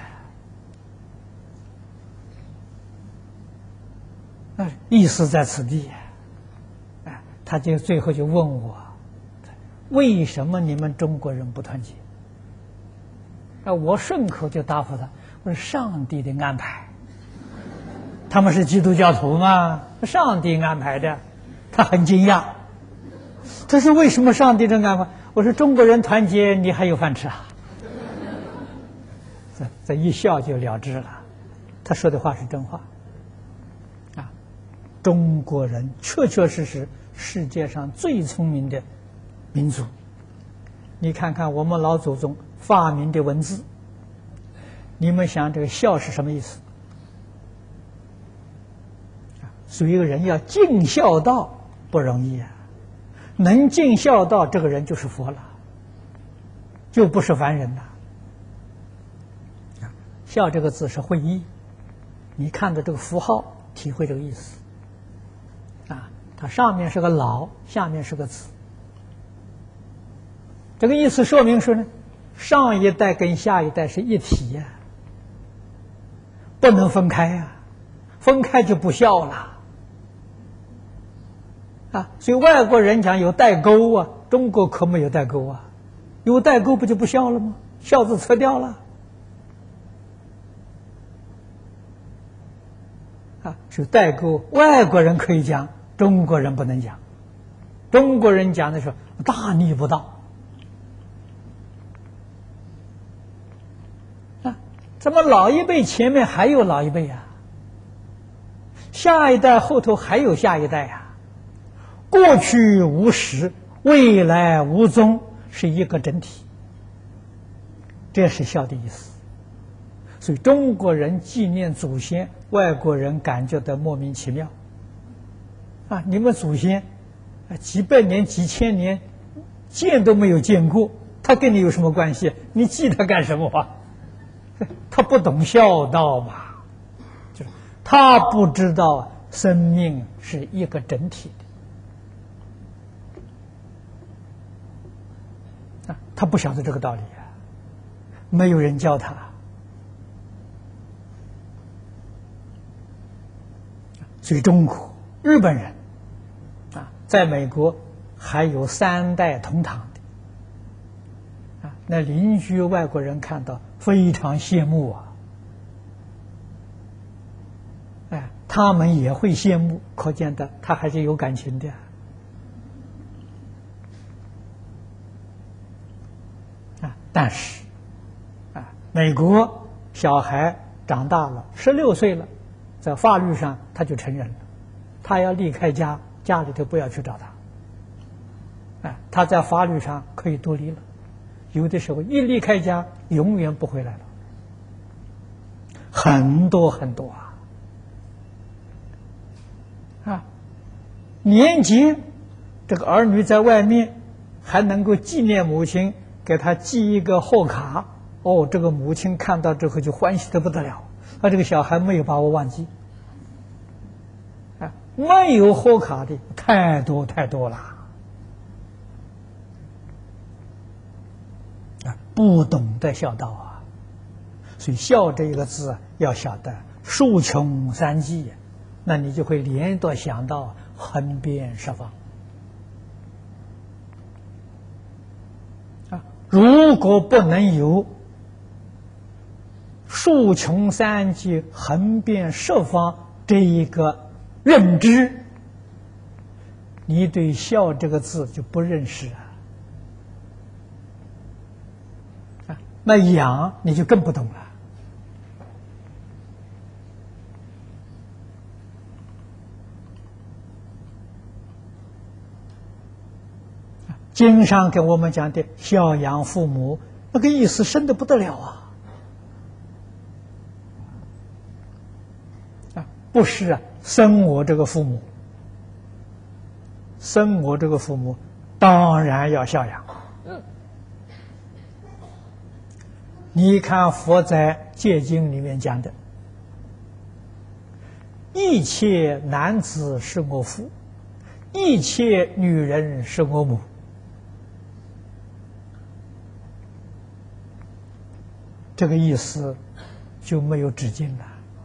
意思在此地。他就最后就问我，为什么你们中国人不团结？我顺口就答复他，我说上帝的安排。他们是基督教徒吗？上帝安排的。他很惊讶，他说为什么上帝这安排？我说中国人团结，你还有饭吃啊？这一笑就了之了。他说的话是真话。中国人确实世界上最聪明的民族。你看看我们老祖宗发明的文字，你们想这个孝是什么意思？所以一个人要尽孝道不容易能尽孝道，这个人就是佛了，就不是凡人了。孝这个字是会意，你看的这个符号体会这个意思。它上面是个老，下面是个子。这个意思说明说呢，上一代跟下一代是一体不能分开分开就不孝了所以外国人讲有代沟中国可没有代沟有代沟不就不孝了吗？孝字撤掉了是代沟，外国人可以讲，中国人不能讲。中国人讲的是大逆不道怎么老一辈前面还有老一辈下一代后头还有下一代过去无始，未来无踪，是一个整体，这是孝的意思。所以中国人纪念祖先，外国人感觉到莫名其妙你们祖先几百年几千年见都没有见过，他跟你有什么关系？你记他干什么他不懂孝道吧，就是他不知道生命是一个整体的他不晓得这个道理没有人教他。所以中国、日本人在美国还有3代同堂的那邻居外国人看到非常羡慕他们也会羡慕，可见的他还是有感情的但是美国小孩长大了，16岁了，在法律上他就成人了，他要离开家，家里头不要去找他，他在法律上可以独立了。有的时候一离开家，永远不回来了，很多很多年节，这个儿女在外面还能够纪念母亲，给他寄一个贺卡。这个母亲看到之后就欢喜得不得了。这个小孩没有把我忘记。没有贺卡的太多太多了。不懂得孝道所以孝这一个字要晓得数穷三际，那你就会连多想到横遍十方。如果不能有数穷三际、横遍十方这一个认知，你对孝这个字就不认识那养你就更不懂了。经上跟我们讲的孝养父母，那个意思深得不得了不是生我这个父母，生我这个父母当然要孝养。你看佛在戒经里面讲的，一切男子是我父，一切女人是我母。这个意思就没有止境了。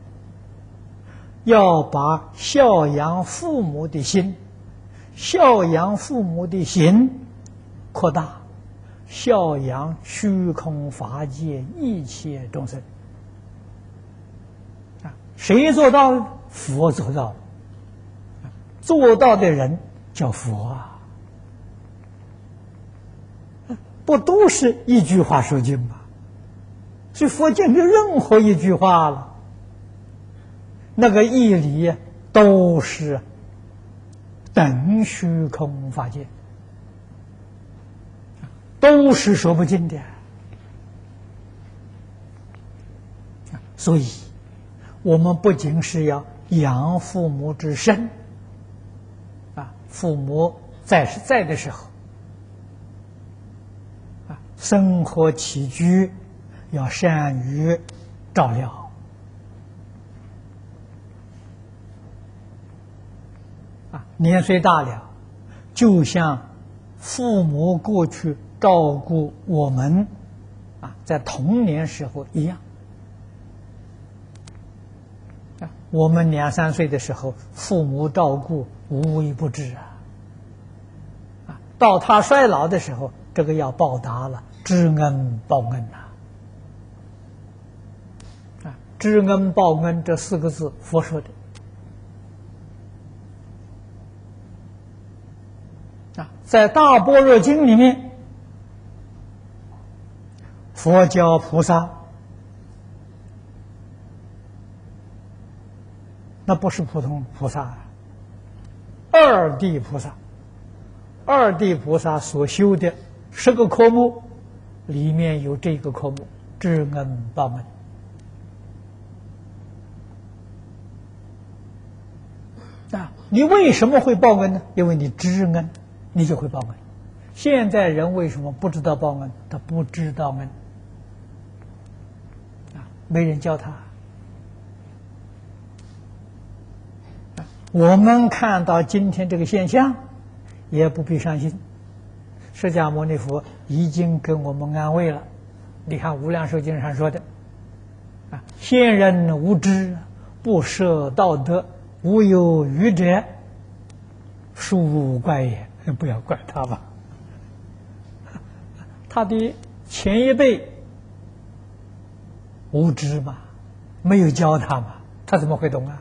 要把孝养父母的心，孝养父母的心扩大，孝养虚空法界一切众生。谁做到？佛做到。做到的人叫佛不都是一句话说尽吗？所以佛经的任何一句话了，那个义理都是等虚空法界，都是说不尽的。所以我们不仅是要养父母之身父母在的时候生活起居要善于照料年岁大了，就像父母过去照顾我们在童年时候一样。我们2、3岁的时候，父母照顾无微不至到他衰老的时候，这个要报答了，知恩报恩知恩报恩这4个字，佛说的在《大般若经》里面，佛教菩萨那不是普通菩萨二地菩萨，二地菩萨所修的10个科目里面有这个科目，知恩报恩你为什么会报恩呢？因为你知恩，你就会报恩。现在人为什么不知道报恩？他不知道恩没人教他。我们看到今天这个现象，也不必伤心。释迦牟尼佛已经跟我们安慰了。你看《无量寿经》上说的先人无知，不摄道德，无有愚者，殊无怪也。不要怪他吧，他的前一辈无知嘛，没有教他嘛，他怎么会懂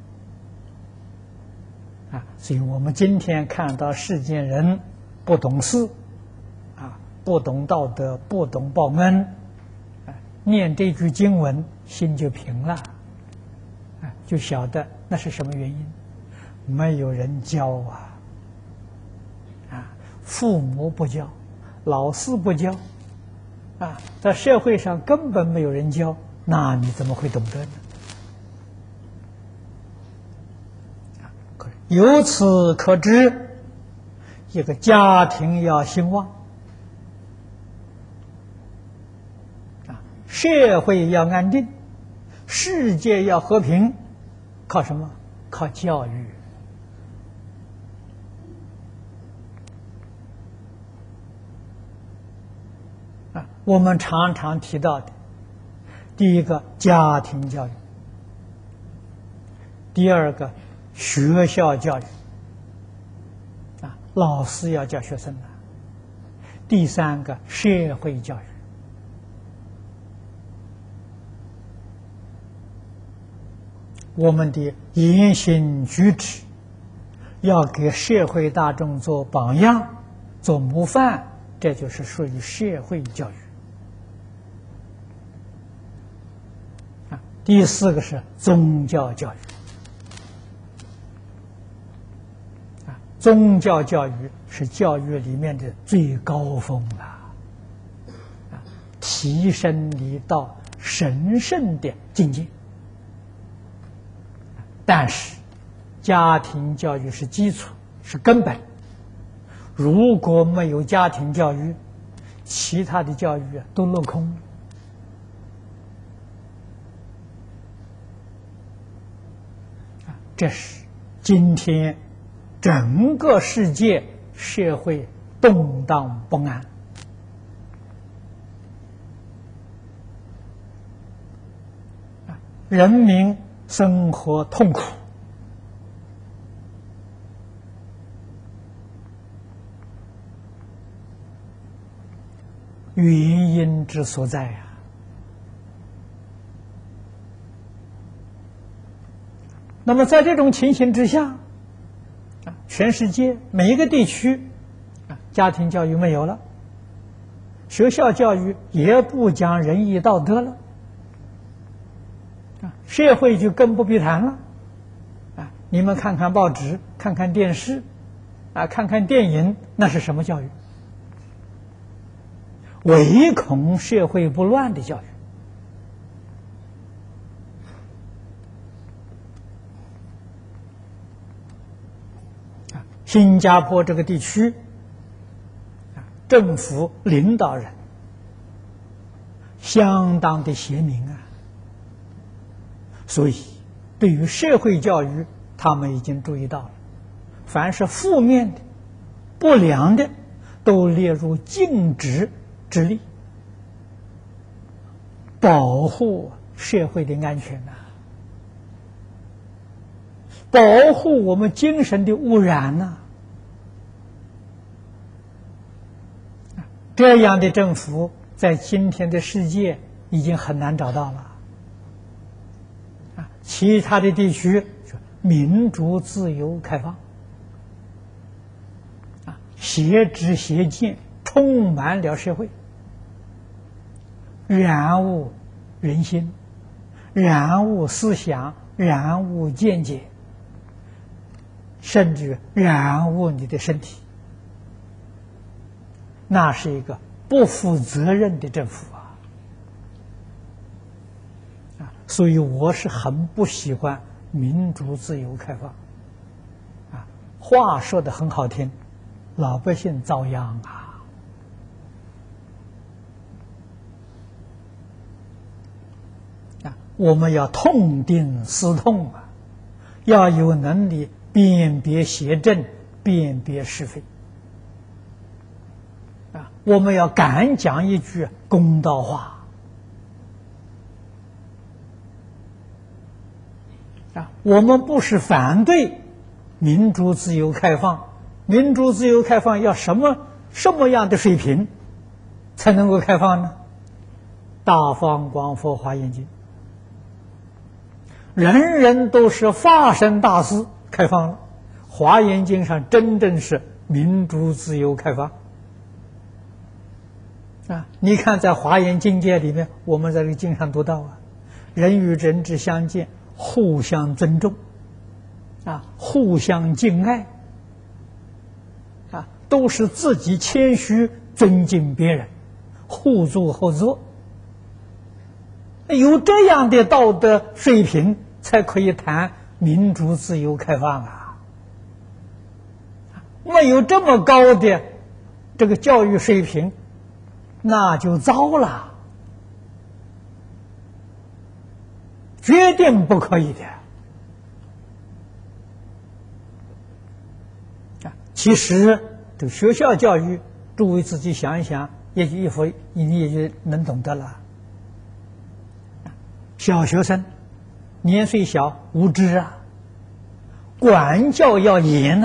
所以我们今天看到世间人不懂事不懂道德，不懂报恩念这句经文，心就平了，就晓得那是什么原因。没有人教父母不教，老师不教，在社会上根本没有人教，那你怎么会懂得呢？由此可知，一个家庭要兴旺，社会要安定，世界要和平，靠什么？靠教育。我们常常提到的，第一个家庭教育，第二个学校教育，老师要教学生的，第三个社会教育。我们的言行举止要给社会大众做榜样、做模范，这就是属于社会教育。第四个是宗教教育。宗教教育是教育里面的最高峰了，提升你到神圣的境界。但是家庭教育是基础，是根本。如果没有家庭教育，其他的教育都落空。这是今天整个世界社会动荡不安，人民生活痛苦，原因之所在啊。那么在这种情形之下，全世界每一个地区家庭教育没有了，学校教育也不讲仁义道德了，社会就更不必谈了。你们看看报纸，看看电视，看看电影，那是什么教育？唯恐社会不乱的教育。新加坡这个地区，政府领导人相当的贤明所以对于社会教育，他们已经注意到了，凡是负面的、不良的，都列入禁止之列，保护社会的安全保护我们精神的污染这样的政府在今天的世界已经很难找到了。其他的地区民主、自由、开放，邪知邪见充满了社会，染污人心，染污思想，染污见解，甚至染污你的身体，那是一个不负责任的政府所以我是很不喜欢民主、自由、开放话说得很好听，老百姓遭殃我们要痛定思痛要有能力辨别邪正，辨别是非我们要敢讲一句公道话我们不是反对民主、自由、开放，民主、自由、开放要什么样的水平才能够开放呢？大放光佛华严经，人人都是发生大事，开放了。华严经上真正是民主、自由、开放你看在华严经界里面，我们在这个经上读到人与人之相见，互相尊重，互相敬爱，都是自己谦虚尊敬别人，互助合作。有这样的道德水平，才可以谈民主、自由、开放没有这么高的这个教育水平，那就糟了，决定不可以的。其实这个学校教育，诸位自己想一想，你也就能懂得了。小学生年岁小，无知管教要严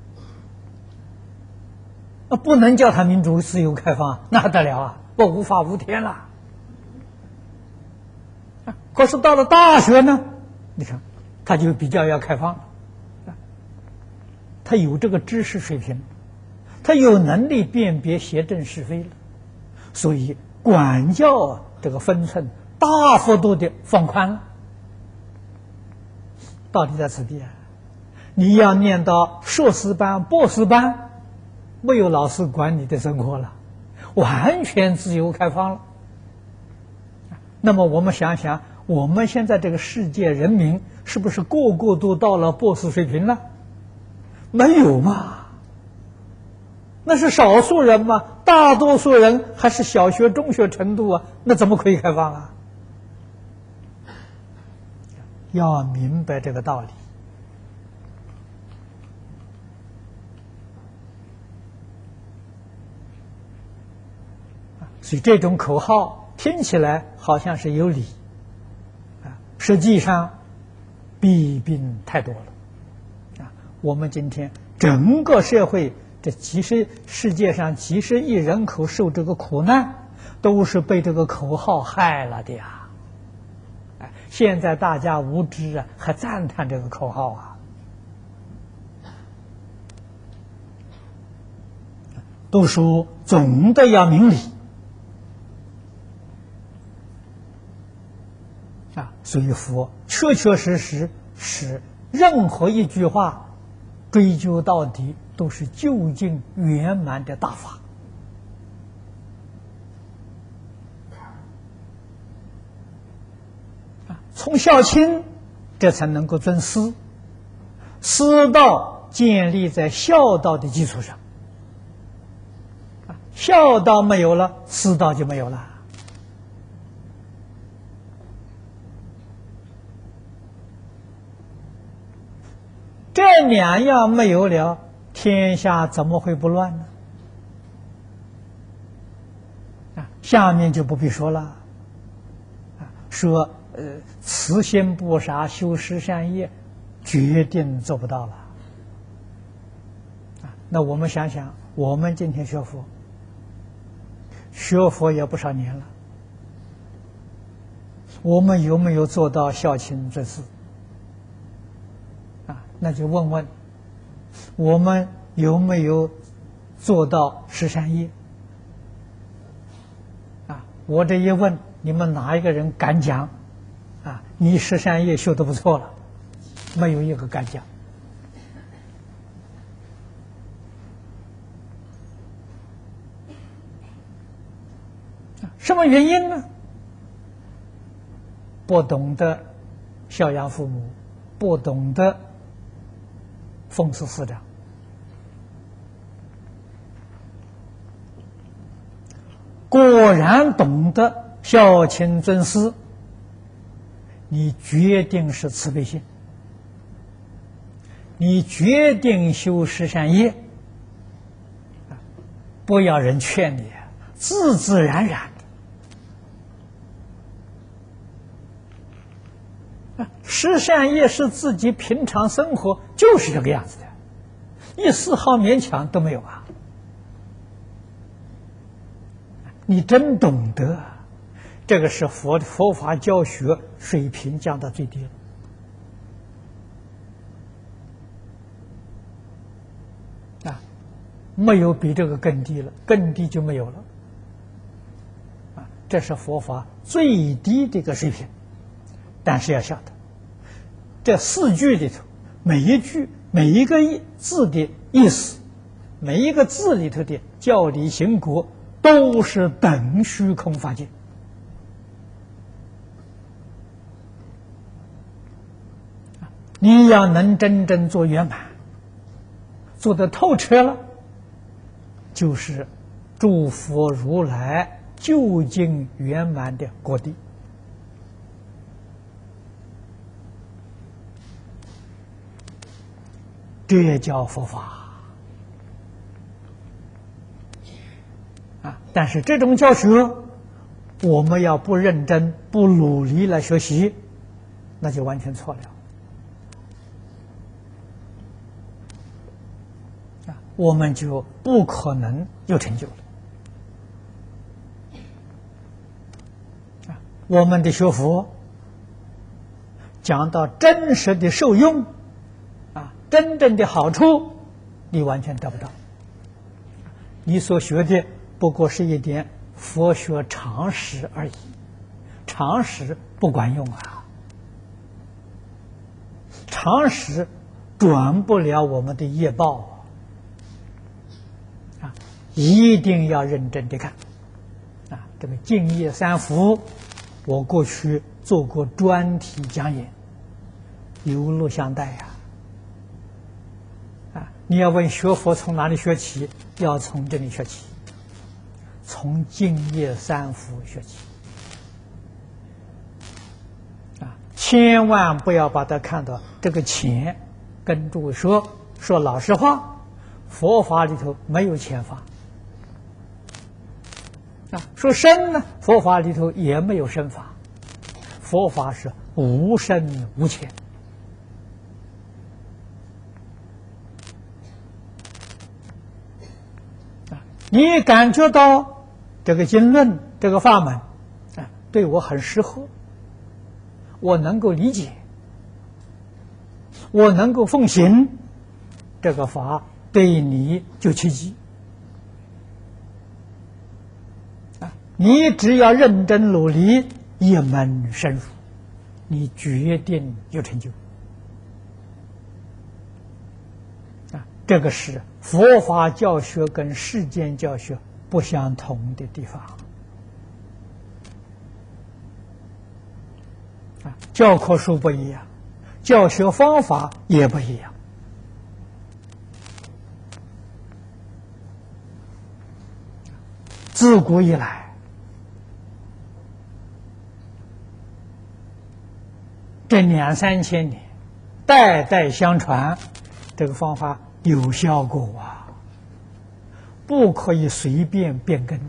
不能叫他民主、自由、开放，那得了我无法无天了。可是到了大学呢，你看他就比较要开放了，他有这个知识水平，他有能力辨别邪正是非了，所以管教这个分寸大幅度的放宽了。道理在此地你要念到硕士班、博士班，没有老师管你的生活了，完全自由开放了。那么我们想想，我们现在这个世界人民是不是个个都到了博士水平了？没有嘛，那是少数人嘛，大多数人还是小学、中学程度那怎么可以开放要明白这个道理。所以这种口号听起来好像是有理，实际上弊病太多了。我们今天整个社会，这世界上几十亿人口受这个苦难，都是被这个口号害了的现在大家无知还赞叹这个口号都说总的要明理所以佛确确实实是任何一句话追究到底都是究竟圆满的大法。从孝亲，这才能够尊师，师道建立在孝道的基础上，孝道没有了，师道就没有了。这两样没有了，天下怎么会不乱呢？下面就不必说了，说慈心不杀，修十善业，决定做不到了。那我们想想，我们今天学佛也不少年了，我们有没有做到孝亲尊师？那就问问，我们有没有做到十善业？我这一问，你们哪一个人敢讲？你十善业修得不错了，没有一个敢讲。什么原因呢？不懂得孝养父母，不懂得奉事师长。果然懂得孝亲尊师，你决定是慈悲心，你决定修十善业，不要人劝你，自自然然的。十善业是自己平常生活就是这个样子的，一丝毫勉强都没有你真懂得，这个是佛法教学水平降到最低了没有比这个更低了，更低就没有了。 这是佛法最低的一个水平。但是要晓得，这4句里头，每一句每一个字的意思，每一个字里头的教理行果，都是等虚空法界。你要能真正做圆满，做得透彻了，就是诸佛如来究竟圆满的果地。这也叫佛法啊！但是这种教学，我们要不认真、不努力来学习，那就完全错了。我们就不可能有成就了。我们的学佛讲到真实的受用，真正的好处，你完全得不到。你所学的不过是一点佛学常识而已，常识不管用啊，常识转不了我们的业报。一定要认真的看这个净业三福，我过去做过专题讲演，有录像带你要问学佛从哪里学起，要从这里学起，从净业三福学起千万不要把它看到这个钱。跟诸位说老实话，佛法里头没有钱法。说身呢，佛法里头也没有身法，佛法是无身无钱。你感觉到这个经论这个法门对我很适合，我能够理解，我能够奉行，这个法对你就契机。你只要认真努力，一门深入，你决定有成就。这个是佛法教学跟世间教学不相同的地方。教科书不一样，教学方法也不一样。自古以来，这2、3千年，代代相传，这个方法有效果不可以随便变更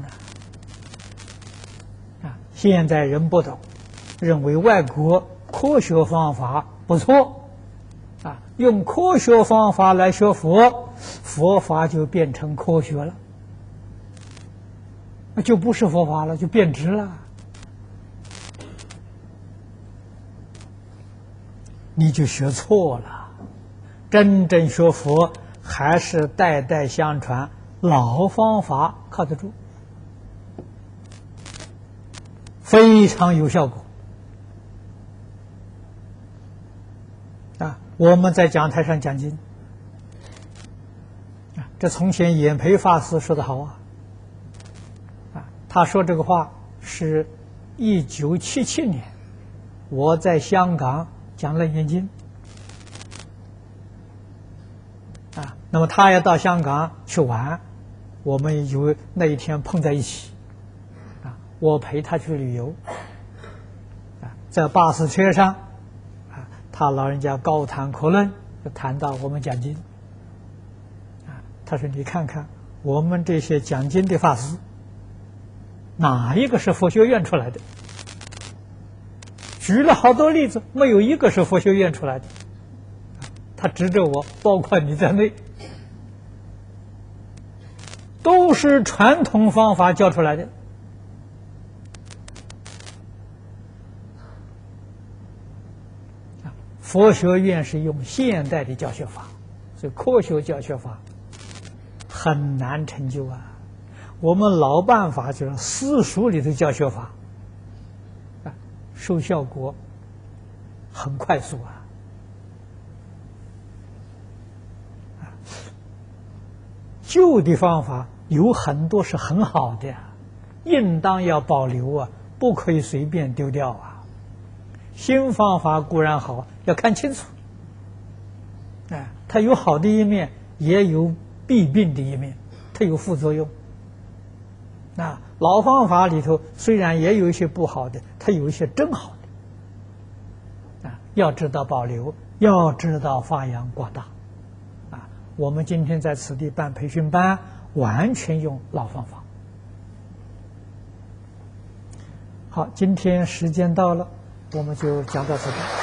现在人不懂，认为外国科学方法不错用科学方法来学佛，佛法就变成科学了，那就不是佛法了，就变质了。你就学错了。真正学佛还是代代相传，老方法靠得住，非常有效果我们在讲台上讲经这从前演培法师说得好他说这个话是1977年，我在香港讲楞严经那么他要到香港去玩，我们有那一天碰在一起我陪他去旅游在巴士车上他老人家高谈阔论，就谈到我们讲经他说你看看我们这些讲经的法师，哪一个是佛学院出来的？举了好多例子，没有一个是佛学院出来的。他指着我，包括你在内，都是传统方法教出来的。佛学院是用现代的教学法，所以科学教学法很难成就我们老办法就是私塾里头教学法，收效果很快速啊。旧的方法有很多是很好的，应当要保留啊，不可以随便丢掉啊。新方法固然好，要看清楚，它有好的一面，也有弊病的一面，它有副作用。老方法里头虽然也有一些不好的，它有一些真好的，要知道保留，要知道发扬光大。我们今天在此地办培训班，完全用老方法。好，今天时间到了，我们就讲到这里。